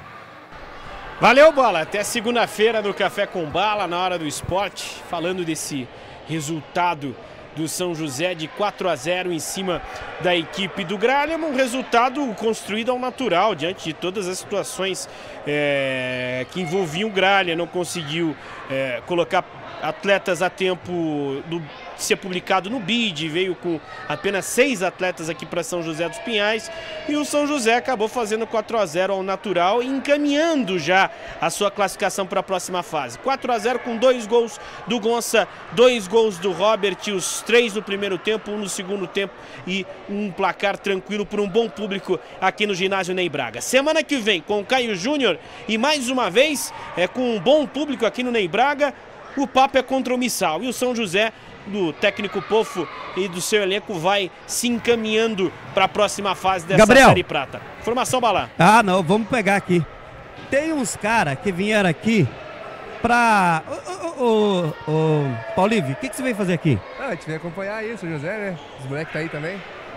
Valeu, Bola. Até segunda-feira no Café com Bala, na hora do esporte, falando desse resultado do São José de quatro a zero em cima da equipe do Gralha, um resultado construído ao natural, diante de todas as situações é, que envolviam o Gralha. Não conseguiu é, colocar atletas a tempo do ser publicado no B I D, veio com apenas seis atletas aqui para São José dos Pinhais, e o São José acabou fazendo quatro a zero ao natural e encaminhando já a sua classificação para a próxima fase. quatro a zero com dois gols do Gonça, dois gols do Robert, os três no primeiro tempo, um no segundo tempo, e um placar tranquilo por um bom público aqui no ginásio Ney Braga. Semana que vem com o Caio Júnior e mais uma vez é, com um bom público aqui no Ney Braga. O papo é contra o Missal e o São José, do técnico Pofo e do seu elenco, vai se encaminhando para a próxima fase dessa Gabriel. Série Prata. Formação, Balá. Ah, não, vamos pegar aqui. Tem uns caras que vieram aqui pra... Ô, ô, ô, Paulívio, o que, que você veio fazer aqui? Ah, a gente veio acompanhar aí o São José, né? Os moleques tá aí também.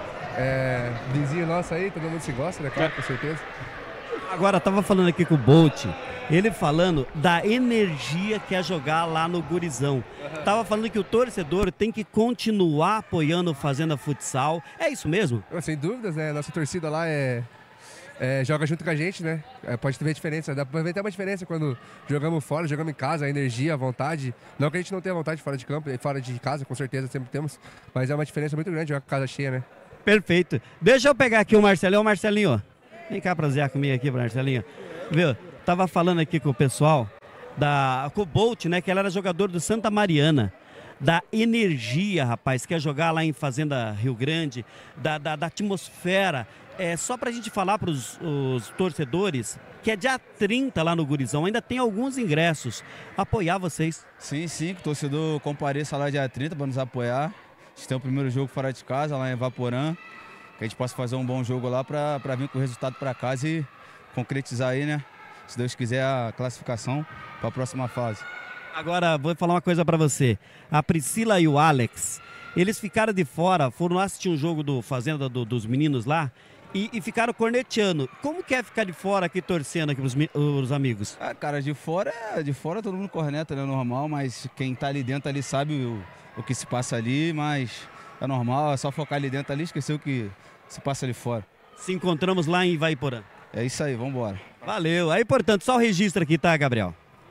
É, vizinho nosso aí, todo mundo se gosta, né? Claro, com certeza. Agora, tava falando aqui com o Bolt, ele falando da energia que é jogar lá no Gurizão. Uhum. Tava falando que o torcedor tem que continuar apoiando o Fazenda Futsal. É isso mesmo? Sem dúvidas, né? Nossa torcida lá é, é, joga junto com a gente, né? É, pode ver a diferença. Dá pra ver até uma diferença quando jogamos fora, jogamos em casa, a energia, a vontade. Não que a gente não tenha vontade fora de campo, fora de casa, com certeza sempre temos. Mas é uma diferença muito grande jogar com a casa cheia, né? Perfeito. Deixa eu pegar aqui o Marcelinho. Ô, Marcelinho, vem cá prazer comigo aqui, Marcelinho. Viu? Tava falando aqui com o pessoal, da, com o Bolt, né? Que ela era jogador do Santa Mariana. da energia, rapaz, que é jogar lá em Fazenda Rio Grande, da, da, da atmosfera. É só pra gente falar para os torcedores que é dia trinta lá no Gurizão, ainda tem alguns ingressos. Apoiar vocês. Sim, sim, que o torcedor compareça lá dia trinta para nos apoiar. A gente tem o primeiro jogo fora de casa, lá em Vaporã, que a gente possa fazer um bom jogo lá para vir com o resultado para casa e concretizar aí, né? Se Deus quiser, a classificação para a próxima fase. Agora, vou falar uma coisa para você. A Priscila e o Alex, eles ficaram de fora, foram lá assistir um jogo do Fazenda do, dos meninos lá, E, e ficaram corneteando. Como que é ficar de fora aqui torcendo aqui pros os amigos? Ah, cara, de fora, de fora todo mundo corneta, né? Normal, mas quem tá ali dentro ali sabe o, o que se passa ali, mas é normal, é só focar ali dentro ali, esquecer o que se passa ali fora. Se encontramos lá em Ivaiporã. É isso aí, vamos embora. Valeu. Aí, portanto, só o registro aqui, tá, Gabriel?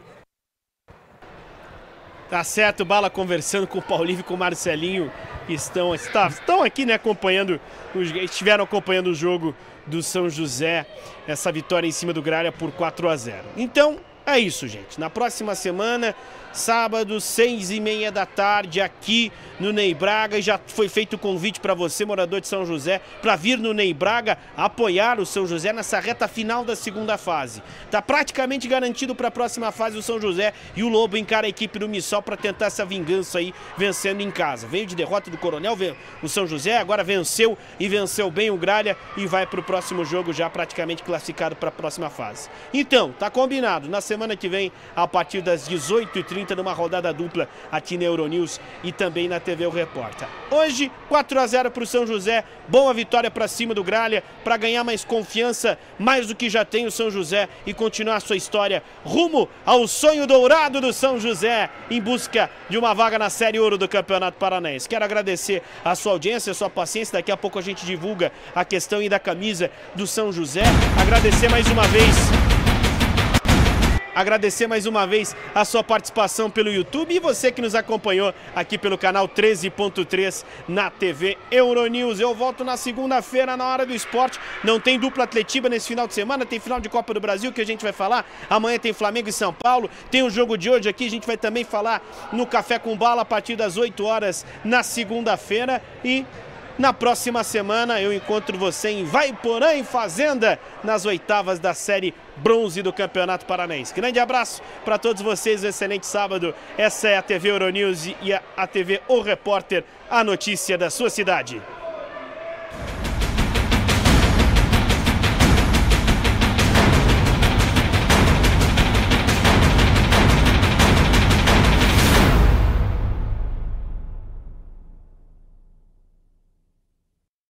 Tá certo, Bala conversando com o Paulinho e com o Marcelinho, que estão, está, estão aqui, né, acompanhando, estiveram acompanhando o jogo do São José, essa vitória em cima do Gralha por quatro a zero. Então, é isso, gente. Na próxima semana, sábado, seis e meia da tarde, aqui no Ney Braga. E já foi feito o convite para você, morador de São José, para vir no Ney Braga apoiar o São José nessa reta final da segunda fase. Tá praticamente garantido para a próxima fase o São José, e o Lobo encara a equipe do Missol para tentar essa vingança aí, vencendo em casa. Veio de derrota do Coronel, o São José, agora venceu e venceu bem o Gralha e vai para o próximo jogo já praticamente classificado para a próxima fase. Então, tá combinado. Na semana que vem, a partir das dezoito e trinta, numa rodada dupla aqui na Euronews e também na T V O Repórter. Hoje, quatro a zero para o São José, boa vitória para cima do Gralha, para ganhar mais confiança, mais do que já tem o São José, e continuar sua história rumo ao sonho dourado do São José, em busca de uma vaga na Série Ouro do Campeonato Paranaense. Quero agradecer a sua audiência, a sua paciência, daqui a pouco a gente divulga a questão aí da camisa do São José. Agradecer mais uma vez... Agradecer mais uma vez a sua participação pelo YouTube e você que nos acompanhou aqui pelo canal treze ponto três na T V Euronews. Eu volto na segunda-feira na Hora do Esporte. Não tem dupla Atletiba nesse final de semana, tem final de Copa do Brasil que a gente vai falar. Amanhã tem Flamengo e São Paulo, tem o jogo de hoje aqui, a gente vai também falar no Café com Bala a partir das oito horas na segunda-feira. E na próxima semana eu encontro você em Ivaiporã, em Fazenda, nas oitavas da Série Bronze do Campeonato Paranaense. Grande abraço para todos vocês, um excelente sábado. Essa é a T V Euronews e a T V O Repórter, a notícia da sua cidade.